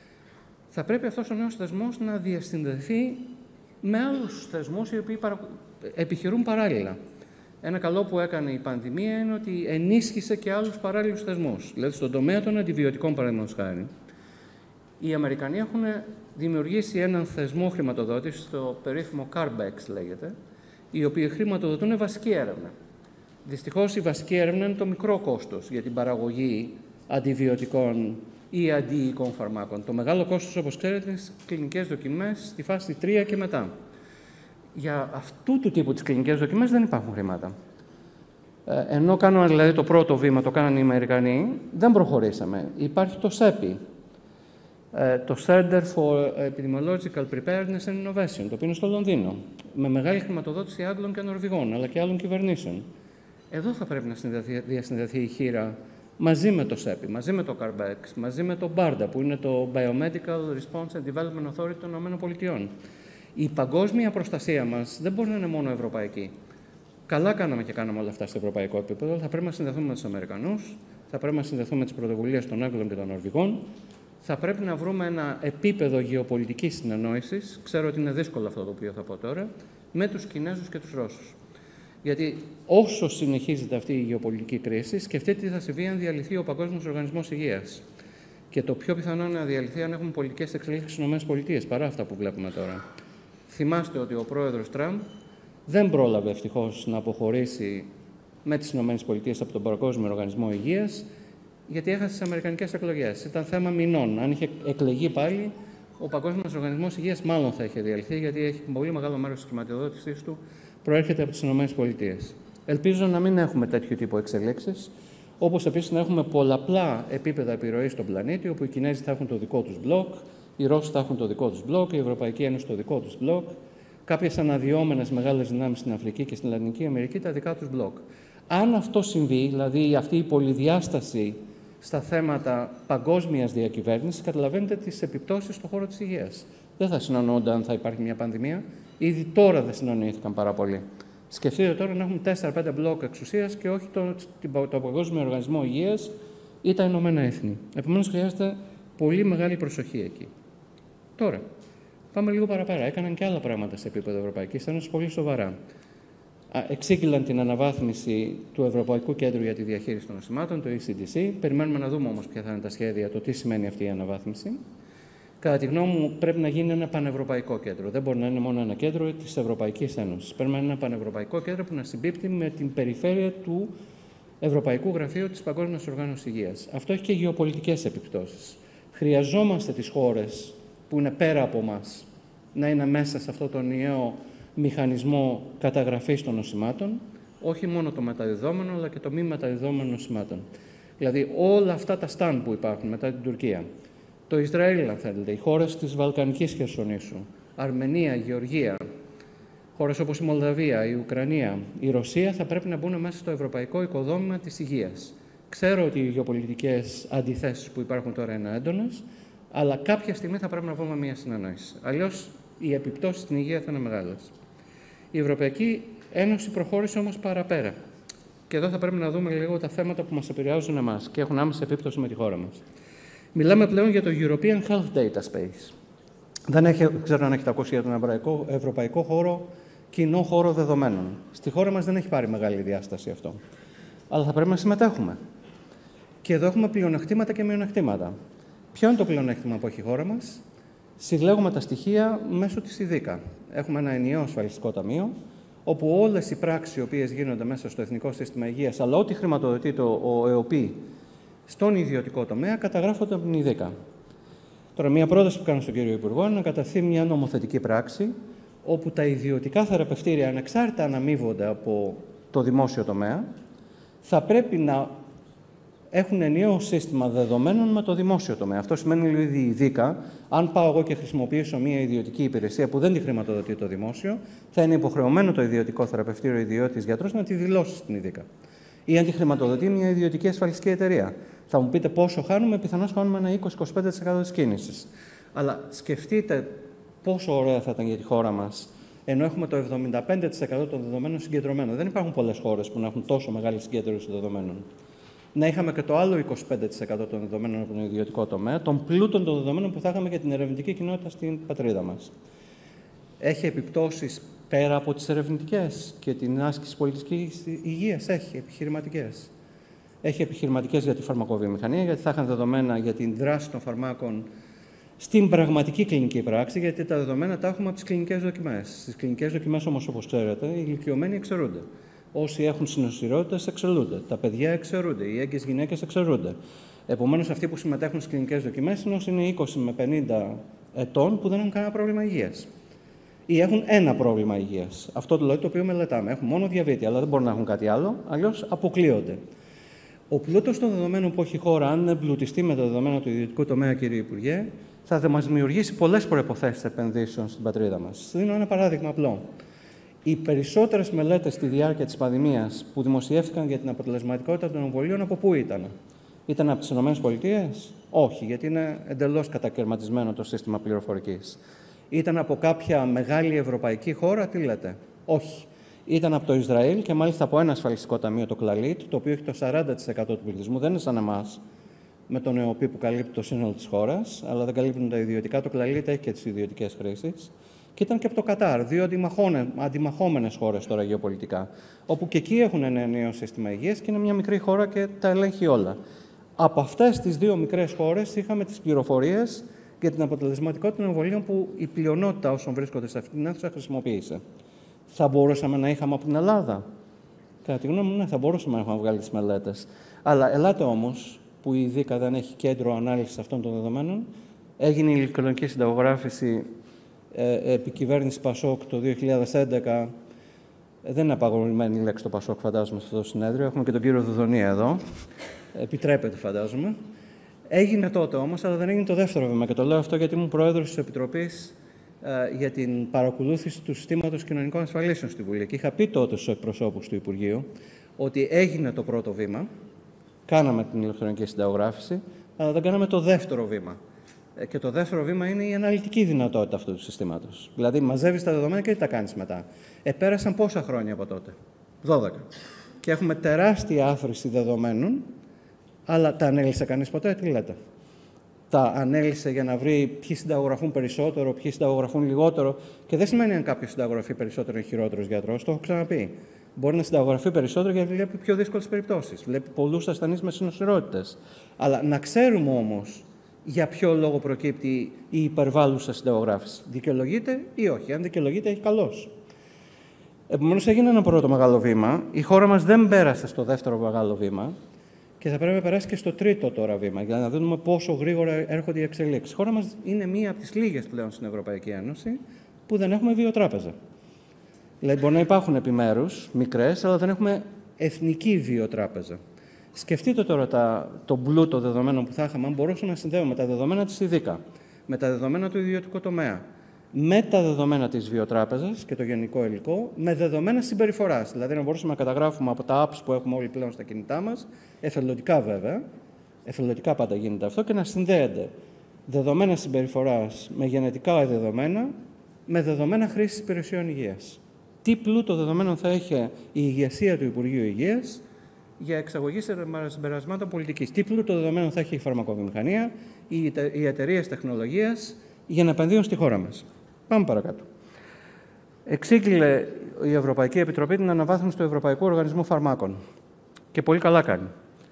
θα πρέπει αυτός ο νέος θεσμός να διασυνδεθεί με άλλους θεσμούς οι οποίοι παρα... επιχειρούν παράλληλα. Ένα καλό που έκανε η πανδημία είναι ότι ενίσχυσε και άλλους παράλληλους θεσμούς. Δηλαδή, στον τομέα των αντιβιωτικών, παραδείγματος χάρη, οι Αμερικανοί έχουν δημιουργήσει έναν θεσμό χρηματοδότησης, το περίφημο CARB-X λέγεται, οι οποίοι χρηματοδοτούν βασική έρευνα. Δυστυχώς, η βασική έρευνα είναι το μικρό κόστος για την παραγωγή αντιβιωτικών ή αντιοικών φαρμάκων. Το μεγάλο κόστος, όπως ξέρετε, είναι στις κλινικές δοκιμές στη φάση τρία και μετά. Για αυτού του τύπου τις κλινικές δοκιμές δεν υπάρχουν χρήματα. Ε, ενώ κάνουμε δηλαδή το πρώτο βήμα, το κάνανε οι Αμερικανοί, δεν προχωρήσαμε. Υπάρχει το ΣΕΠΙ, ε, το Center for Epidemiological Preparedness and Innovation, το οποίο είναι στο Λονδίνο, με μεγάλη χρηματοδότηση Άγγλων και Νορβηγών, αλλά και άλλων κυβερνήσεων. Εδώ θα πρέπει να διασυνδεθεί η χείρα μαζί με το ΣΕΠΙ, μαζί με το CARB-X, μαζί με το BARDA, που είναι το Biomedical Response and Development Authority των ΗΠΑ. Η παγκόσμια προστασία μας δεν μπορεί να είναι μόνο ευρωπαϊκή. Καλά κάναμε και κάναμε όλα αυτά στο ευρωπαϊκό επίπεδο, θα πρέπει να συνδεθούμε με τους Αμερικανούς, θα πρέπει να συνδεθούμε με τις πρωτοβουλίες των Άγγλων και των Νορβηγών, θα πρέπει να βρούμε ένα επίπεδο γεωπολιτικής συνεννόησης, ξέρω ότι είναι δύσκολο αυτό το οποίο θα πω τώρα, με τους Κινέζους και τους Ρώσους. Γιατί όσο συνεχίζεται αυτή η γεωπολιτική κρίση, σκεφτείτε τι θα συμβεί αν διαλυθεί ο Παγκόσμιος Οργανισμός Υγείας. Και το πιο πιθανό είναι να διαλυθεί αν έχουμε πολιτικές εξελίξεις στις ΗΠΑ παρά αυτά που βλέπουμε τώρα. Θυμάστε ότι ο πρόεδρος Τραμπ δεν πρόλαβε ευτυχώς να αποχωρήσει με τις ΗΠΑ από τον Παγκόσμιο Οργανισμό Υγείας, γιατί έχασε τις αμερικανικές εκλογές. Ήταν θέμα μηνών. Αν είχε εκλεγεί πάλι, ο Παγκόσμιος Οργανισμός Υγείας μάλλον θα είχε διαλυθεί, γιατί έχει πολύ μεγάλο μέρος της χρηματοδότησής του προέρχεται από τις ΗΠΑ. Ελπίζω να μην έχουμε τέτοιου τύπου εξελίξεις, όπως επίσης να έχουμε πολλαπλά επίπεδα επιρροής στον πλανήτη, όπου οι Κινέζοι θα έχουν το δικό τους μπλοκ, οι Ρώσοι θα έχουν το δικό τους μπλοκ, η Ευρωπαϊκή Ένωση το δικό τους μπλοκ, κάποιες αναδυόμενες μεγάλες δυνάμεις στην Αφρική και στην Λατινική Αμερική τα δικά τους μπλοκ. Αν αυτό συμβεί, δηλαδή αυτή η πολυδιάσταση στα θέματα παγκόσμιας διακυβέρνησης, καταλαβαίνετε τις επιπτώσεις στον χώρο της υγείας. Δεν θα συνεννοούνται αν θα υπάρχει μια πανδημία. Ήδη τώρα δεν συνεννοήθηκαν πάρα πολύ. Σκεφτείτε τώρα να έχουμε τέσσερα πέντε μπλοκ εξουσίας και όχι το, το, το Παγκόσμιο Οργανισμό Υγείας ή τα Ηνωμένα Έθνη. Επομένως, χρειάζεται πολύ μεγάλη προσοχή εκεί. Τώρα, πάμε λίγο παραπέρα. Έκαναν και άλλα πράγματα σε επίπεδο Ευρωπαϊκής Ένωσης πολύ σοβαρά. Εξήγηλαν την αναβάθμιση του Ευρωπαϊκού Κέντρου για τη Διαχείριση των Νοσημάτων, το ι σι ντι σι. Περιμένουμε να δούμε όμως ποια θα είναι τα σχέδια, το τι σημαίνει αυτή η αναβάθμιση. Κατά τη γνώμη μου, πρέπει να γίνει ένα πανευρωπαϊκό κέντρο. Δεν μπορεί να είναι μόνο ένα κέντρο της Ευρωπαϊκής Ένωσης. Πρέπει να είναι ένα πανευρωπαϊκό κέντρο που να συμπίπτει με την περιφέρεια του Ευρωπαϊκού Γραφείου της Παγκόσμιας Οργάνωσης Υγείας. Αυτό έχει και γεωπολιτικές επιπτώσεις. Χρειαζόμαστε τις χώρες που είναι πέρα από εμάς να είναι μέσα σε αυτό τον ιαίο μηχανισμό καταγραφής των νοσημάτων, όχι μόνο το μεταδιδόμενο, αλλά και το μη μεταδιδόμενο νοσημάτων. Δηλαδή, όλα αυτά τα στάν που υπάρχουν μετά την Τουρκία, το Ισραήλ, αν θέλετε, οι χώρες της Βαλκανικής Χερσονήσου, Αρμενία, Γεωργία, χώρες όπως η Μολδαβία, η Ουκρανία, η Ρωσία, θα πρέπει να μπουν μέσα στο ευρωπαϊκό οικοδόμημα της υγείας. Ξέρω ότι οι γεωπολιτικές αντιθέσεις που υπάρχουν τώρα είναι έντονες, αλλά κάποια στιγμή θα πρέπει να βρούμε μια συνεννόηση. Αλλιώς, οι επιπτώσεις στην υγεία θα είναι μεγάλες. Η Ευρωπαϊκή Ένωση προχώρησε όμως παραπέρα. Και εδώ θα πρέπει να δούμε λίγο τα θέματα που μας επηρεάζουν εμάς και έχουν άμεση επίπτωση με τη χώρα μας. Μιλάμε πλέον για το European Health Data Space. Δεν έχει, ξέρω αν έχετε ακούσει για τον ευρωπαϊκό, ευρωπαϊκό χώρο, κοινό χώρο δεδομένων. Στη χώρα μας δεν έχει πάρει μεγάλη διάσταση αυτό. Αλλά θα πρέπει να συμμετέχουμε. Και εδώ έχουμε πλεονεκτήματα και μειονεκτήματα. Ποιο είναι το πλεονέκτημα που έχει η χώρα μας? Συλλέγουμε τα στοιχεία μέσω της ΙΔΙΚΑ. Έχουμε ένα ενιαίο ασφαλιστικό ταμείο, όπου όλες οι πράξεις οι οποίες γίνονται μέσα στο Εθνικό Σύστημα Υγείας, αλλά ό,τι χρηματοδοτεί το ο ΕΟΠΗ στον ιδιωτικό τομέα, καταγράφονται από την ΙΔΙΚΑ. Τώρα, μία πρόταση που κάνω στον κύριο Υπουργό είναι να καταθεί μια νομοθετική πράξη, όπου τα ιδιωτικά θεραπευτήρια, ανεξάρτητα αν αμείβονται από το δημόσιο τομέα, θα πρέπει να έχουν ενιαίο σύστημα δεδομένων με το δημόσιο τομέα. Αυτό σημαίνει δηλαδή η ΙΔΙΚΑ, αν πάω εγώ και χρησιμοποιήσω μια ιδιωτική υπηρεσία που δεν τη χρηματοδοτεί το δημόσιο, θα είναι υποχρεωμένο το ιδιωτικό θεραπευτήριο, ο ιδιώτης γιατρός, να τη δηλώσει στην ΙΔΙΚΑ. Ή αν τη χρηματοδοτεί μια ιδιωτική ασφαλιστική εταιρεία. Θα μου πείτε πόσο χάνουμε, πιθανώς χάνουμε ένα είκοσι με είκοσι πέντε τοις εκατό της κίνησης. Αλλά σκεφτείτε πόσο ωραία θα ήταν για τη χώρα μας, ενώ έχουμε το εβδομήντα πέντε τοις εκατό των δεδομένων συγκεντρωμένων. Δεν υπάρχουν πολλές χώρες που να έχουν τόσο μεγάλη συγκέντρωση δεδομένων. Να είχαμε και το άλλο είκοσι πέντε τοις εκατό των δεδομένων από τον ιδιωτικό τομέα, των πλούτων των δεδομένων που θα είχαμε για την ερευνητική κοινότητα στην πατρίδα μας. Έχει επιπτώσεις πέρα από τις ερευνητικές και την άσκηση πολιτικής υγείας. Έχει επιχειρηματικές. Έχει επιχειρηματικές για τη φαρμακοβιομηχανία, γιατί θα είχαν δεδομένα για την δράση των φαρμάκων στην πραγματική κλινική πράξη, γιατί τα δεδομένα τα έχουμε από τις κλινικές δοκιμές. Στις κλινικές δοκιμές, όμως, όπως ξέρετε, οι ηλικιωμένοι εξαιρούνται. Όσοι έχουν συνοσυρότητες εξαιρούνται. Τα παιδιά εξαιρούνται. Οι έγκυες γυναίκες εξαιρούνται. Επομένως, αυτοί που συμμετέχουν στις κλινικές δοκιμές είναι όσοι είναι είκοσι με πενήντα ετών που δεν έχουν κανένα πρόβλημα υγείας. Ή έχουν ένα πρόβλημα υγείας. Αυτό δηλαδή το οποίο μελετάμε. Έχουν μόνο διαβήτη, αλλά δεν μπορούν να έχουν κάτι άλλο, αλλιώς αποκλείονται. Ο πλούτος των δεδομένων που έχει η χώρα, αν εμπλουτιστεί με τα δεδομένα του ιδιωτικού τομέα, κύριε Υπουργέ, θα μας δημιουργήσει πολλές προϋποθέσεις επενδύσεων στην πατρίδα μας. Δίνω ένα παράδειγμα απλό. Οι περισσότερες μελέτες στη διάρκεια της πανδημίας που δημοσιεύτηκαν για την αποτελεσματικότητα των εμβολίων, από πού ήταν? Ήταν από τις ΗΠΑ? Όχι, γιατί είναι εντελώς κατακαιρματισμένο το σύστημα πληροφορικής. Ήταν από κάποια μεγάλη ευρωπαϊκή χώρα? Τι λέτε? Όχι. Ήταν από το Ισραήλ και μάλιστα από ένα ασφαλιστικό ταμείο, το Κλαλίτ, το οποίο έχει το σαράντα τοις εκατό του πληθυσμού. Δεν είναι σαν εμάς, με τον ΕΟΠΗ που καλύπτει το σύνολο της χώρας, αλλά δεν καλύπτουν τα ιδιωτικά. Το Κλαλίτ έχει και τις ιδιωτικές χρήσεις. Και ήταν και από το Κατάρ, δύο αντιμαχόμενες χώρες τώρα γεωπολιτικά, όπου και εκεί έχουν ένα νέο σύστημα υγείας και είναι μια μικρή χώρα και τα ελέγχει όλα. Από αυτές τις δύο μικρές χώρες είχαμε τις πληροφορίες για την αποτελεσματικότητα των εμβολίων που η πλειονότητα όσων βρίσκονται σε αυτήν την αίθουσα χρησιμοποίησε. Θα μπορούσαμε να είχαμε από την Ελλάδα. Κατά τη γνώμη μου, ναι, θα μπορούσαμε να έχουμε βγάλει τις μελέτες. Αλλά ελάτε όμως, που η ΔΥΚΑ δεν έχει κέντρο ανάλυσης αυτών των δεδομένων, έγινε η ηλεκτρονική συνταγογράφηση ε, επί κυβέρνηση Πασόκ το δύο χιλιάδες έντεκα. Δεν είναι απαγορευμένη η λέξη το Πασόκ, φαντάζομαι, σε αυτό το συνέδριο. Έχουμε και τον κύριο Δουδονία εδώ. Επιτρέπεται, φαντάζομαι. Έγινε τότε όμως, αλλά δεν έγινε το δεύτερο βήμα. Και το λέω αυτό γιατί ήμουν πρόεδρος της Επιτροπής ε, για την παρακολούθηση του συστήματος κοινωνικών ασφαλίσεων στη Βουλή. Και είχα πει τότε στους εκπροσώπους του Υπουργείου ότι έγινε το πρώτο βήμα, κάναμε την ηλεκτρονική συνταγογράφηση, αλλά δεν κάναμε το δεύτερο βήμα. Ε, και το δεύτερο βήμα είναι η αναλυτική δυνατότητα αυτού του συστήματος. Δηλαδή, μαζεύεις τα δεδομένα και τι τα κάνεις μετά. Ε, πέρασαν πόσα χρόνια από τότε? δώδεκα. Και έχουμε τεράστια άθροιση δεδομένων. Αλλά τα ανέλησε κανείς ποτέ? Τι λέτε? Τα ανέλησε για να βρει ποιοι συνταγογραφούν περισσότερο, ποιοι συνταγογραφούν λιγότερο. Και δεν σημαίνει αν κάποιος συνταγογραφεί περισσότερο ή χειρότερος γιατρός, το έχω ξαναπεί. Μπορεί να συνταγογραφεί περισσότερο γιατί βλέπει πιο δύσκολες περιπτώσεις. Βλέπει πολλούς ασθενείς με συνοσυρότητες. Αλλά να ξέρουμε όμως για ποιο λόγο προκύπτει η υπερβάλλουσα συνταγογράφηση. Δικαιολογείται ή όχι? Αν δικαιολογείται, έχει καλώς. Επομένως, έγινε ένα πρώτο μεγάλο βήμα. Η χώρα μας δεν πέρασε στο δεύτερο μεγάλο βήμα. Και θα πρέπει να περάσει και στο τρίτο τώρα βήμα, για να δούμε πόσο γρήγορα έρχονται οι εξελίξεις. Η χώρα μας είναι μία από τις λίγες πλέον στην Ευρωπαϊκή Ένωση που δεν έχουμε βιοτράπεζα. Δηλαδή, μπορεί να υπάρχουν επιμέρους, μικρές, αλλά δεν έχουμε εθνική βιοτράπεζα. Σκεφτείτε τώρα τα, τον πλούτο δεδομένων που θα είχαμε, αν μπορούσαμε να συνδέουμε τα δεδομένα της ΔΥΚΑ, με τα δεδομένα του ιδιωτικού τομέα, με τα δεδομένα της βιοτράπεζας και το γενικό υλικό, με δεδομένα συμπεριφοράς. Δηλαδή, να μπορούσαμε να καταγράφουμε από τα apps που έχουμε όλοι πλέον στα κινητά μας, εθελοντικά βέβαια, εθελοντικά πάντα γίνεται αυτό, και να συνδέονται δεδομένα συμπεριφοράς με γενετικά δεδομένα, με δεδομένα χρήσης υπηρεσιών υγείας. Τι πλούτο δεδομένων θα έχει η ηγεσία του Υπουργείου Υγείας για εξαγωγή συμπερασμάτων πολιτικής? Τι πλούτο δεδομένων θα έχει η φαρμακοβιομηχανία, οι εταιρείες τεχνολογίας για να επενδύουν στη χώρα μας? Πάμε παρακάτω. Εξήγηλε η Ευρωπαϊκή Επιτροπή την αναβάθμιση του Ευρωπαϊκού Οργανισμού Φαρμάκων. Και πολύ καλά κάνει.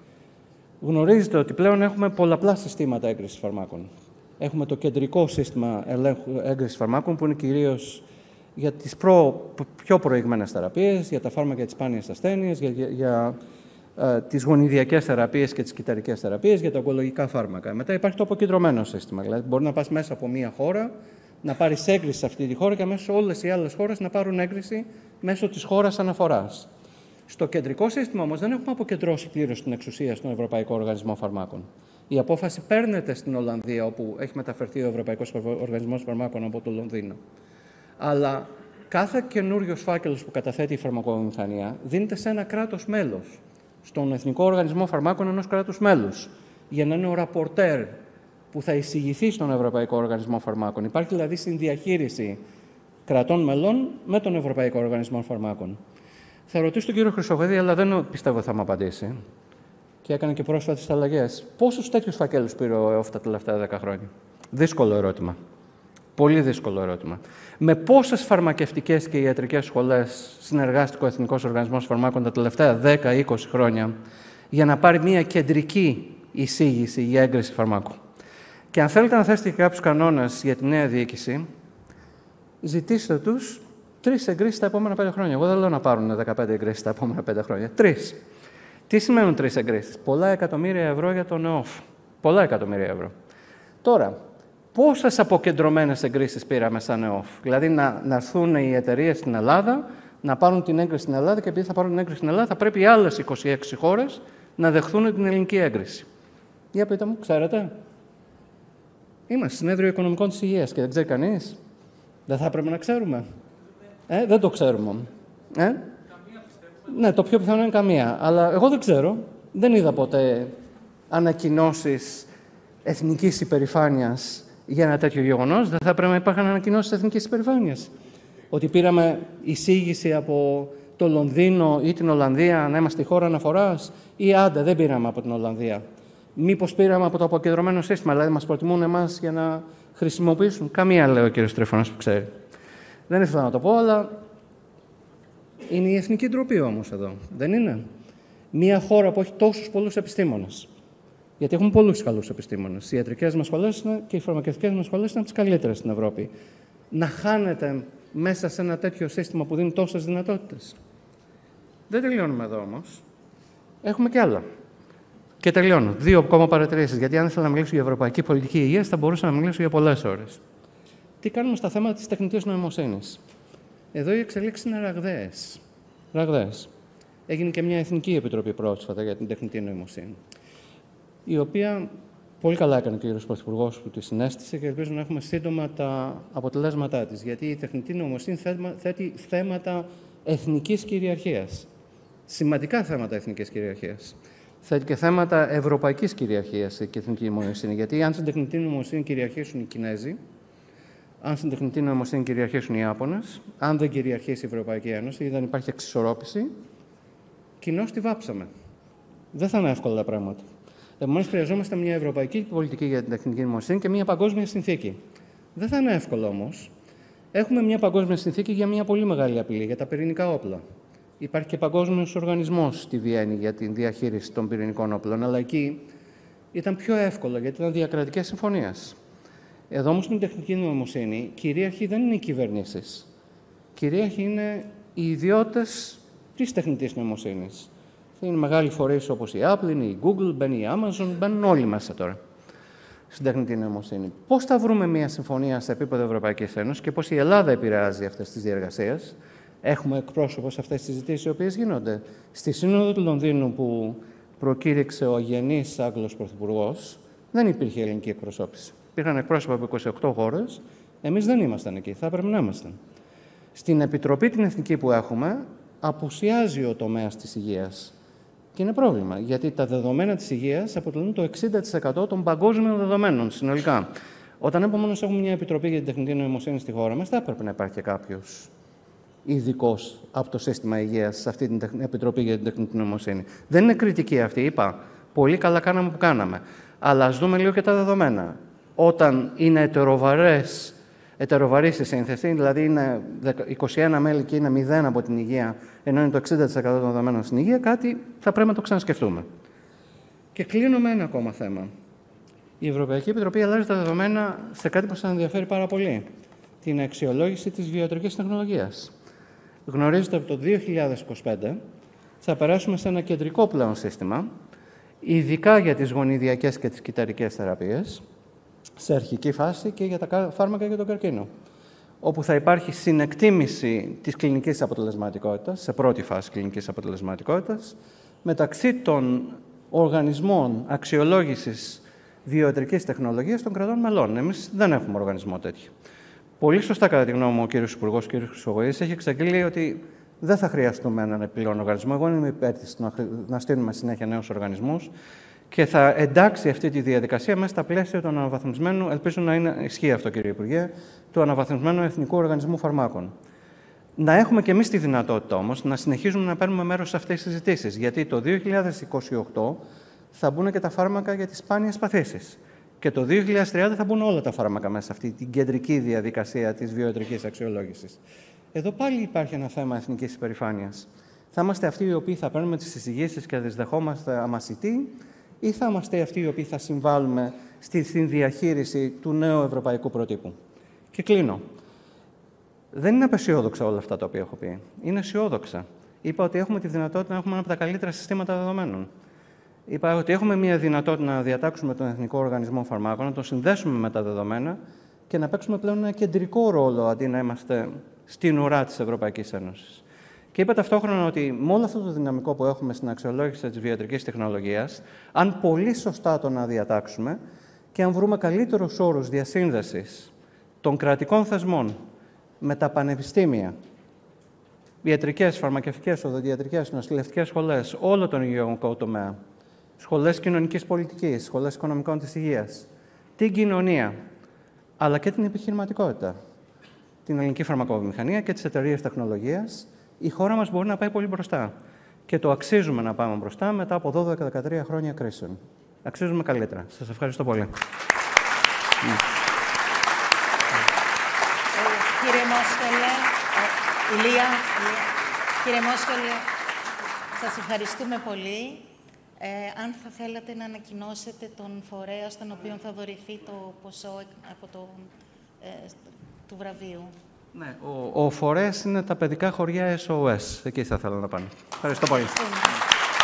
Γνωρίζετε ότι πλέον έχουμε πολλαπλά συστήματα έγκρισης φαρμάκων. Έχουμε το κεντρικό σύστημα έγκρισης φαρμάκων, που είναι κυρίως για τις προ, πιο προηγμένες θεραπείες, για τα φάρμακα για τις σπάνιες ασθένειες, για, για, για ε, τις γονιδιακές θεραπείες και τις κυταρικές θεραπείες, για τα ογκολογικά φάρμακα. Μετά υπάρχει το αποκεντρωμένο σύστημα. Δηλαδή, μπορεί να πας μέσα από μία χώρα, να πάρεις έγκριση σε αυτή τη χώρα και αμέσως όλες οι άλλες χώρες να πάρουν έγκριση μέσω της χώρας αναφοράς. Στο κεντρικό σύστημα όμως δεν έχουμε αποκεντρώσει πλήρως την εξουσία στον Ευρωπαϊκό Οργανισμό Φαρμάκων. Η απόφαση παίρνεται στην Ολλανδία, όπου έχει μεταφερθεί ο Ευρωπαϊκός Οργανισμός Φαρμάκων από το Λονδίνο. Αλλά κάθε καινούριος φάκελος που καταθέτει η φαρμακοβιομηχανία δίνεται σε ένα κράτος μέλος, στον Εθνικό Οργανισμό Φαρμάκων ενός κράτους μέλους, για να είναι ο ραπορτέρ που θα εισηγηθεί στον Ευρωπαϊκό Οργανισμό Φαρμάκων. Υπάρχει δηλαδή συνδιαχείριση κρατών μελών με τον Ευρωπαϊκό Οργανισμό Φαρμάκων. Θα ρωτήσω τον κύριο Χρυσοχοίδη, αλλά δεν πιστεύω θα μου απαντήσει. Και έκανε και πρόσφατες αλλαγές. Πόσους τέτοιους φακέλους πήρε ο ΕΟΦ τα τελευταία δέκα χρόνια? Δύσκολο ερώτημα. Πολύ δύσκολο ερώτημα. Με πόσες φαρμακευτικές και ιατρικές σχολές συνεργάστηκε ο Εθνικός Οργανισμός Φαρμάκων τα τελευταία δέκα με είκοσι χρόνια για να πάρει μια κεντρική εισήγηση για έγκριση φαρμάκου? Και αν θέλετε να θέσετε και κάποιους κανόνες για τη νέα διοίκηση, ζητήστε τους τρεις εγκρίσεις τα επόμενα πέντε χρόνια. Εγώ δεν λέω να πάρουν δεκαπέντε εγκρίσεις τα επόμενα πέντε χρόνια. Τρεις. Τι σημαίνουν τρεις εγκρίσεις? Πολλά εκατομμύρια ευρώ για τον ΕΟΦ. Πολλά εκατομμύρια ευρώ. Τώρα, πόσες αποκεντρωμένες εγκρίσεις πήραμε σαν ΕΟΦ? Δηλαδή, να, να έρθουν οι εταιρείες στην Ελλάδα, να πάρουν την έγκριση στην Ελλάδα, και επειδή θα πάρουν την έγκριση στην Ελλάδα, θα πρέπει οι άλλες είκοσι έξι χώρες να δεχθούν την ελληνική έγκριση. Για πείτε μου, ξέρετε? Είμαστε συνέδριο οικονομικών της υγείας και δεν ξέρει κανείς. Δεν θα έπρεπε να ξέρουμε? Ε, δεν το ξέρουμε. Ε? Ναι, το πιο πιθανό είναι καμία. Αλλά εγώ δεν ξέρω. Δεν είδα ποτέ ανακοινώσεις εθνικής υπερηφάνειας για ένα τέτοιο γεγονός. Δεν θα έπρεπε να υπάρχουν ανακοινώσεις εθνικής υπερηφάνειας? Ότι πήραμε εισήγηση από το Λονδίνο ή την Ολλανδία να είμαστε η χώρα αναφοράς, ή άντε δεν πήραμε από την Ολλανδία? Μήπως πήραμε από το αποκεντρωμένο σύστημα, δηλαδή μας προτιμούν εμάς για να χρησιμοποιήσουν? Καμία, λέει ο κύριος Τρίφωνας που ξέρει. Δεν ήθελα να το πω, αλλά είναι η εθνική ντροπή όμως εδώ, δεν είναι? Μία χώρα που έχει τόσους πολλούς επιστήμονες, Γιατί έχουμε πολλούς καλούς επιστήμονες. Οι ιατρικές μας σχολές και οι φαρμακευτικές μας σχολές είναι τις καλύτερες στην Ευρώπη. Να χάνετε μέσα σε ένα τέτοιο σύστημα που δίνει τόσες δυνατότητες. Δεν τελειώνουμε εδώ όμως. Έχουμε κι άλλα. Και τελειώνω. Δύο ακόμα παρατηρήσεις. Γιατί αν ήθελα να μιλήσω για ευρωπαϊκή πολιτική υγεία, θα μπορούσα να μιλήσω για πολλές ώρες. Τι κάνουμε στα θέματα της τεχνητής νοημοσύνης. Εδώ οι εξελίξεις είναι ραγδαίες. Ραγδαίες. Έγινε και μια εθνική επιτροπή πρόσφατα για την τεχνητή νοημοσύνη, η οποία πολύ καλά έκανε ο κ. Πρωθυπουργός που τη συνέστησε και ελπίζω να έχουμε σύντομα τα αποτελέσματά της. Γιατί η τεχνητή νοημοσύνη θέτει θέματα εθνικής κυριαρχίας. Σημαντικά θέματα εθνικής κυριαρχίας. Θέτει και θέματα ευρωπαϊκής κυριαρχίας και εθνική νοημοσύνη. Γιατί αν στην τεχνητή νοημοσύνη κυριαρχήσουν οι Κινέζοι, αν στην τεχνητή νοημοσύνη κυριαρχήσουν οι Ιάπωνες, αν δεν κυριαρχήσει η Ευρωπαϊκή Ένωση ή δεν υπάρχει εξισορρόπηση, κοινώς τη βάψαμε. Δεν θα είναι εύκολα τα πράγματα. Επομένως, χρειαζόμαστε μια ευρωπαϊκή πολιτική για την τεχνητή νοημοσύνη και μια παγκόσμια συνθήκη. Δεν θα είναι εύκολο όμως. Έχουμε μια παγκόσμια συνθήκη για μια πολύ μεγάλη απειλή, για τα πυρηνικά όπλα. Υπάρχει και παγκόσμιος οργανισμός στη Βιέννη για την διαχείριση των πυρηνικών όπλων, αλλά εκεί ήταν πιο εύκολο γιατί ήταν διακρατικές συμφωνίες. Εδώ όμως στην τεχνητή νοημοσύνη, κυρίαρχοι δεν είναι οι κυβερνήσεις. Κυρίαρχοι είναι οι ιδιώτες της τεχνητής νοημοσύνης. Είναι μεγάλοι φορείς όπως η Apple, είναι η Google, μπαίνει η Amazon, μπαίνουν όλοι μέσα τώρα στην τεχνητή νοημοσύνη. Πώς θα βρούμε μια συμφωνία σε επίπεδο Ευρωπαϊκής Ένωσης και πώς η Ελλάδα επηρεάζει αυτές τις διεργασίες. Έχουμε εκπρόσωπο σε αυτές τις συζητήσεις οι οποίες γίνονται. Στη Σύνοδο του Λονδίνου που προκήρυξε ο αγενής Άγγλος Πρωθυπουργός, δεν υπήρχε ελληνική εκπροσώπηση. Υπήρχαν εκπρόσωποι από είκοσι οκτώ χώρες. Εμείς δεν ήμασταν εκεί. Θα έπρεπε να ήμασταν. Στην Επιτροπή την Εθνική που έχουμε, απουσιάζει ο τομέας της υγείας. Και είναι πρόβλημα, γιατί τα δεδομένα της υγείας αποτελούν το εξήντα τοις εκατό των παγκόσμιων δεδομένων συνολικά. Όταν επομένως έχουμε μια επιτροπή για την τεχνητή νοημοσύνη στη χώρα μας, θα έπρεπε να υπάρχει και κάποιος ειδικός από το σύστημα υγείας σε αυτή την επιτροπή για την τεχνητή νοημοσύνη. Δεν είναι κριτική αυτή, είπα. Πολύ καλά κάναμε που κάναμε. Αλλά ας δούμε λίγο και τα δεδομένα. Όταν είναι ετεροβαρές, ετεροβαρής η σύνθεση, δηλαδή είναι είκοσι ένα μέλη και είναι μηδέν από την υγεία, ενώ είναι το εξήντα τοις εκατό των δεδομένων στην υγεία, κάτι θα πρέπει να το ξανασκεφτούμε. Και κλείνω με ένα ακόμα θέμα. Η Ευρωπαϊκή Επιτροπή αλλάζει τα δεδομένα σε κάτι που σας ενδιαφέρει πάρα πολύ. Την αξιολόγηση της βιοιατρικής τεχνολογίας. Γνωρίζετε ότι το δύο χιλιάδες είκοσι πέντε θα περάσουμε σε ένα κεντρικό πλέον σύστημα, ειδικά για τις γονιδιακές και τις κυταρικές θεραπείες, σε αρχική φάση και για τα φάρμακα για τον καρκίνο, όπου θα υπάρχει συνεκτίμηση της κλινικής αποτελεσματικότητας, σε πρώτη φάση κλινικής αποτελεσματικότητας, μεταξύ των οργανισμών αξιολόγησης βιοιατρικής τεχνολογίας των κρατών μελών. Εμείς δεν έχουμε οργανισμό τέτοιο. Πολύ σωστά, κατά τη γνώμη μου, ο κ. Υπουργός, κ. Χρυσογοής, έχει εξαγγείλει ότι δεν θα χρειαστούμε έναν επιπλέον οργανισμό. Εγώ είμαι υπέρ της να στείλουμε συνέχεια νέους οργανισμούς και θα εντάξει αυτή τη διαδικασία μέσα στα πλαίσια του αναβαθμισμένου, ελπίζω να είναι, ισχύει αυτό, κύριε Υπουργέ, του αναβαθμισμένου Εθνικού Οργανισμού Φαρμάκων. Να έχουμε και εμείς τη δυνατότητα όμως να συνεχίζουμε να παίρνουμε μέρος σε αυτές τις συζητήσεις. Γιατί το δύο χιλιάδες είκοσι οκτώ θα μπουν και τα φάρμακα για τις σπάνιες παθήσεις. Και το δύο χιλιάδες τριάντα θα μπουν όλα τα φάρμακα μέσα σε αυτή την κεντρική διαδικασία της βιοιατρικής αξιολόγησης. Εδώ πάλι υπάρχει ένα θέμα εθνικής υπερηφάνειας. Θα είμαστε αυτοί οι οποίοι θα παίρνουμε τις εισηγήσεις και θα τις δεχόμαστε αμασιτοί, ή θα είμαστε αυτοί οι οποίοι θα συμβάλλουμε στη διαχείριση του νέου ευρωπαϊκού προτύπου. Και κλείνω. Δεν είναι απεσιόδοξα όλα αυτά τα οποία έχω πει. Είναι αισιόδοξα. Είπα ότι έχουμε τη δυνατότητα να έχουμε ένα από τα καλύτερα συστήματα δεδομένων. Είπα ότι έχουμε μια δυνατότητα να διατάξουμε τον Εθνικό Οργανισμό Φαρμάκων, να το συνδέσουμε με τα δεδομένα και να παίξουμε πλέον ένα κεντρικό ρόλο αντί να είμαστε στην ουρά της Ευρωπαϊκής Ένωσης. Και είπα ταυτόχρονα ότι με όλο αυτό το δυναμικό που έχουμε στην αξιολόγηση της βιοιατρικής τεχνολογίας, αν πολύ σωστά το να διατάξουμε και αν βρούμε καλύτερους όρους διασύνδεσης των κρατικών θεσμών με τα πανεπιστήμια, ιατρικές, φαρμακευτικές, οδοντιατρικές, νοσηλευτικές σχολές, όλο τον υγειονομικό τομέα, σχολές κοινωνικής πολιτικής, σχολές οικονομικών της υγείας, την κοινωνία, αλλά και την επιχειρηματικότητα, την ελληνική φαρμακοβιομηχανία και τις εταιρείες τεχνολογίας, η χώρα μας μπορεί να πάει πολύ μπροστά. Και το αξίζουμε να πάμε μπροστά μετά από δώδεκα με δεκατρία χρόνια κρίσεων. Αξίζουμε καλύτερα. Σας ευχαριστώ πολύ. Κύριε Μόσχελε, Ηλία, κύριε Μόσχελε, σας ευχαριστούμε πολύ. Ε, αν θα θέλατε να ανακοινώσετε τον φορέα στον οποίο θα δωρηθεί το ποσό από το, ε, του βραβείου. Ναι, ο, ο φορέας είναι τα παιδικά χωριά ες ο ες. Εκεί θα ήθελα να πάνε. Ευχαριστώ πολύ.